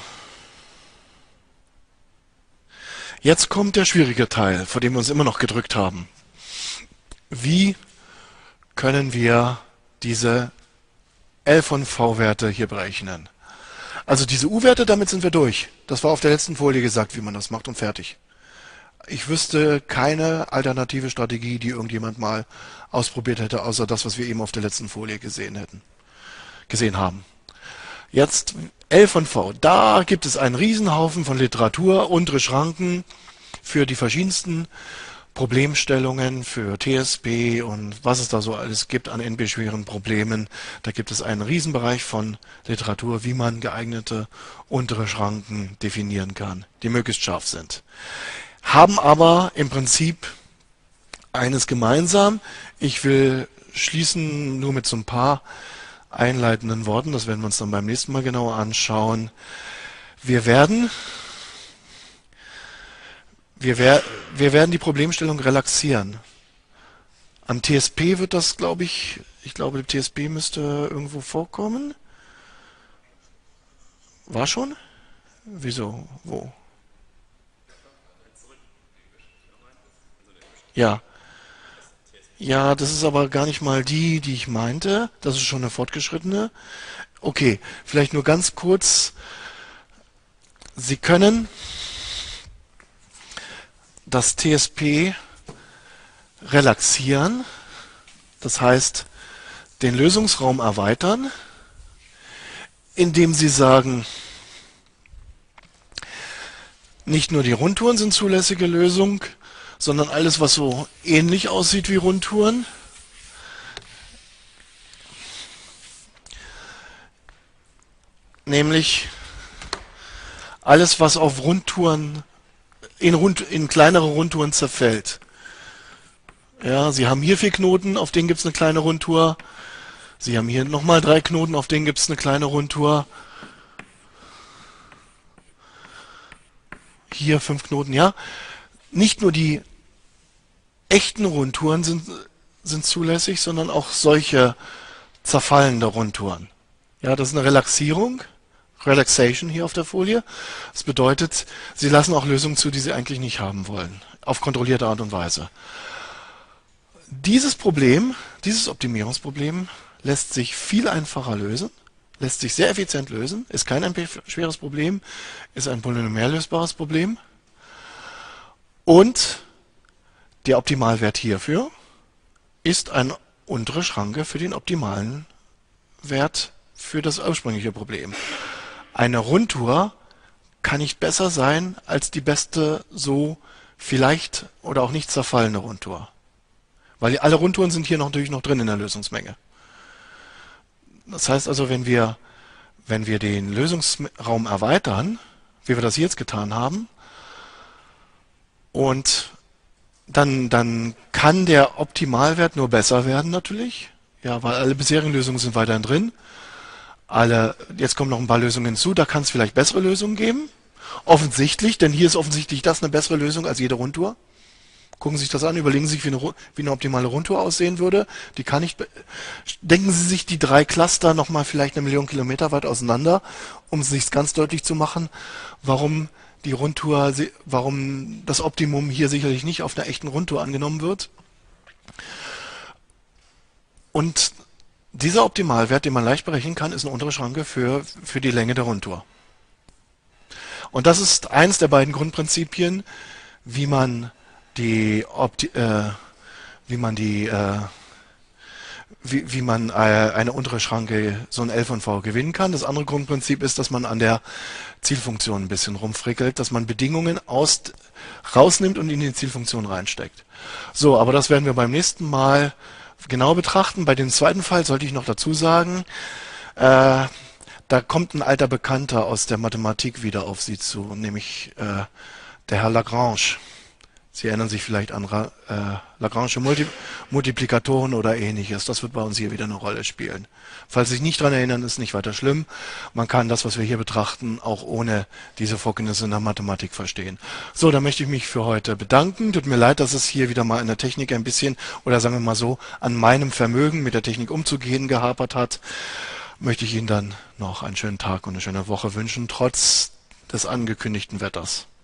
B: Jetzt kommt der schwierige Teil, vor dem wir uns immer noch gedrückt haben. Wie können wir diese L von V-Werte hier berechnen? Also diese U-Werte, damit sind wir durch. Das war auf der letzten Folie gesagt, wie man das macht, und fertig. Ich wüsste keine alternative Strategie, die irgendjemand mal ausprobiert hätte, außer das, was wir eben auf der letzten Folie gesehen haben. Jetzt L von V. Da gibt es einen Riesenhaufen von Literatur, untere Schranken für die verschiedensten Problemstellungen, für TSP und was es da so alles gibt an NP-schweren Problemen. Da gibt es einen Riesenbereich von Literatur, wie man geeignete untere Schranken definieren kann, die möglichst scharf sind. Haben aber im Prinzip eines gemeinsam. Ich will schließen nur mit so ein paar einleitenden Worten, das werden wir uns dann beim nächsten Mal genauer anschauen. Wir werden die Problemstellung relaxieren. Am TSP wird das, glaube ich glaube, TSP müsste irgendwo vorkommen. War schon? Wieso? Wo? Ja. Ja, das ist aber gar nicht mal die ich meinte. Das ist schon eine fortgeschrittene. Okay, vielleicht nur ganz kurz. Sie können das TSP relaxieren, das heißt den Lösungsraum erweitern, indem Sie sagen, nicht nur die Rundtouren sind zulässige Lösung, sondern alles, was so ähnlich aussieht wie Rundtouren. Nämlich alles, was auf Rundtouren, in kleinere Rundtouren zerfällt. Ja, Sie haben hier 4 Knoten, auf denen gibt es eine kleine Rundtour. Sie haben hier nochmal 3 Knoten, auf denen gibt es eine kleine Rundtour. Hier 5 Knoten, ja. Nicht nur die echten Rundtouren sind zulässig, sondern auch solche zerfallende Rundtouren. Ja, das ist eine Relaxierung. Relaxation hier auf der Folie. Das bedeutet, Sie lassen auch Lösungen zu, die Sie eigentlich nicht haben wollen. Auf kontrollierte Art und Weise. Dieses Problem, dieses Optimierungsproblem lässt sich viel einfacher lösen, lässt sich sehr effizient lösen, ist kein schweres Problem, ist ein polynomial lösbares Problem. Und der Optimalwert hierfür ist eine untere Schranke für den optimalen Wert für das ursprüngliche Problem. Eine Rundtour kann nicht besser sein als die beste so vielleicht oder auch nicht zerfallene Rundtour. Weil alle Rundtouren sind hier natürlich noch drin in der Lösungsmenge. Das heißt also, wenn wir den Lösungsraum erweitern, wie wir das jetzt getan haben, und dann kann der Optimalwert nur besser werden natürlich, ja, weil alle bisherigen Lösungen sind weiterhin drin. Jetzt kommen noch ein paar Lösungen hinzu, da kann es vielleicht bessere Lösungen geben. Offensichtlich, denn hier ist offensichtlich das eine bessere Lösung als jede Rundtour. Gucken Sie sich das an, überlegen Sie sich, wie eine optimale Rundtour aussehen würde. Die kann ich. Denken Sie sich die 3 Cluster nochmal vielleicht 1 Million Kilometer weit auseinander, um es sich ganz deutlich zu machen, warum das Optimum hier sicherlich nicht auf einer echten Rundtour angenommen wird. Und dieser Optimalwert, den man leicht berechnen kann, ist eine untere Schranke für die Länge der Rundtour. Und das ist eins der beiden Grundprinzipien, wie man eine untere Schranke, so ein L von V, gewinnen kann. Das andere Grundprinzip ist, dass man an der Zielfunktion ein bisschen rumfrickelt, dass man Bedingungen rausnimmt und in die Zielfunktion reinsteckt. So, aber das werden wir beim nächsten Mal genau betrachten. Bei dem zweiten Fall sollte ich noch dazu sagen, da kommt ein alter Bekannter aus der Mathematik wieder auf Sie zu, nämlich der Herr Lagrange. Sie erinnern sich vielleicht an Lagrange Multiplikatoren oder ähnliches. Das wird bei uns hier wieder eine Rolle spielen. Falls Sie sich nicht daran erinnern, ist nicht weiter schlimm. Man kann das, was wir hier betrachten, auch ohne diese Vorkenntnisse in der Mathematik verstehen. So, dann möchte ich mich für heute bedanken. Tut mir leid, dass es hier wieder mal in der Technik ein bisschen, oder sagen wir mal so, an meinem Vermögen mit der Technik umzugehen gehapert hat. Möchte ich Ihnen dann noch einen schönen Tag und eine schöne Woche wünschen, trotz des angekündigten Wetters.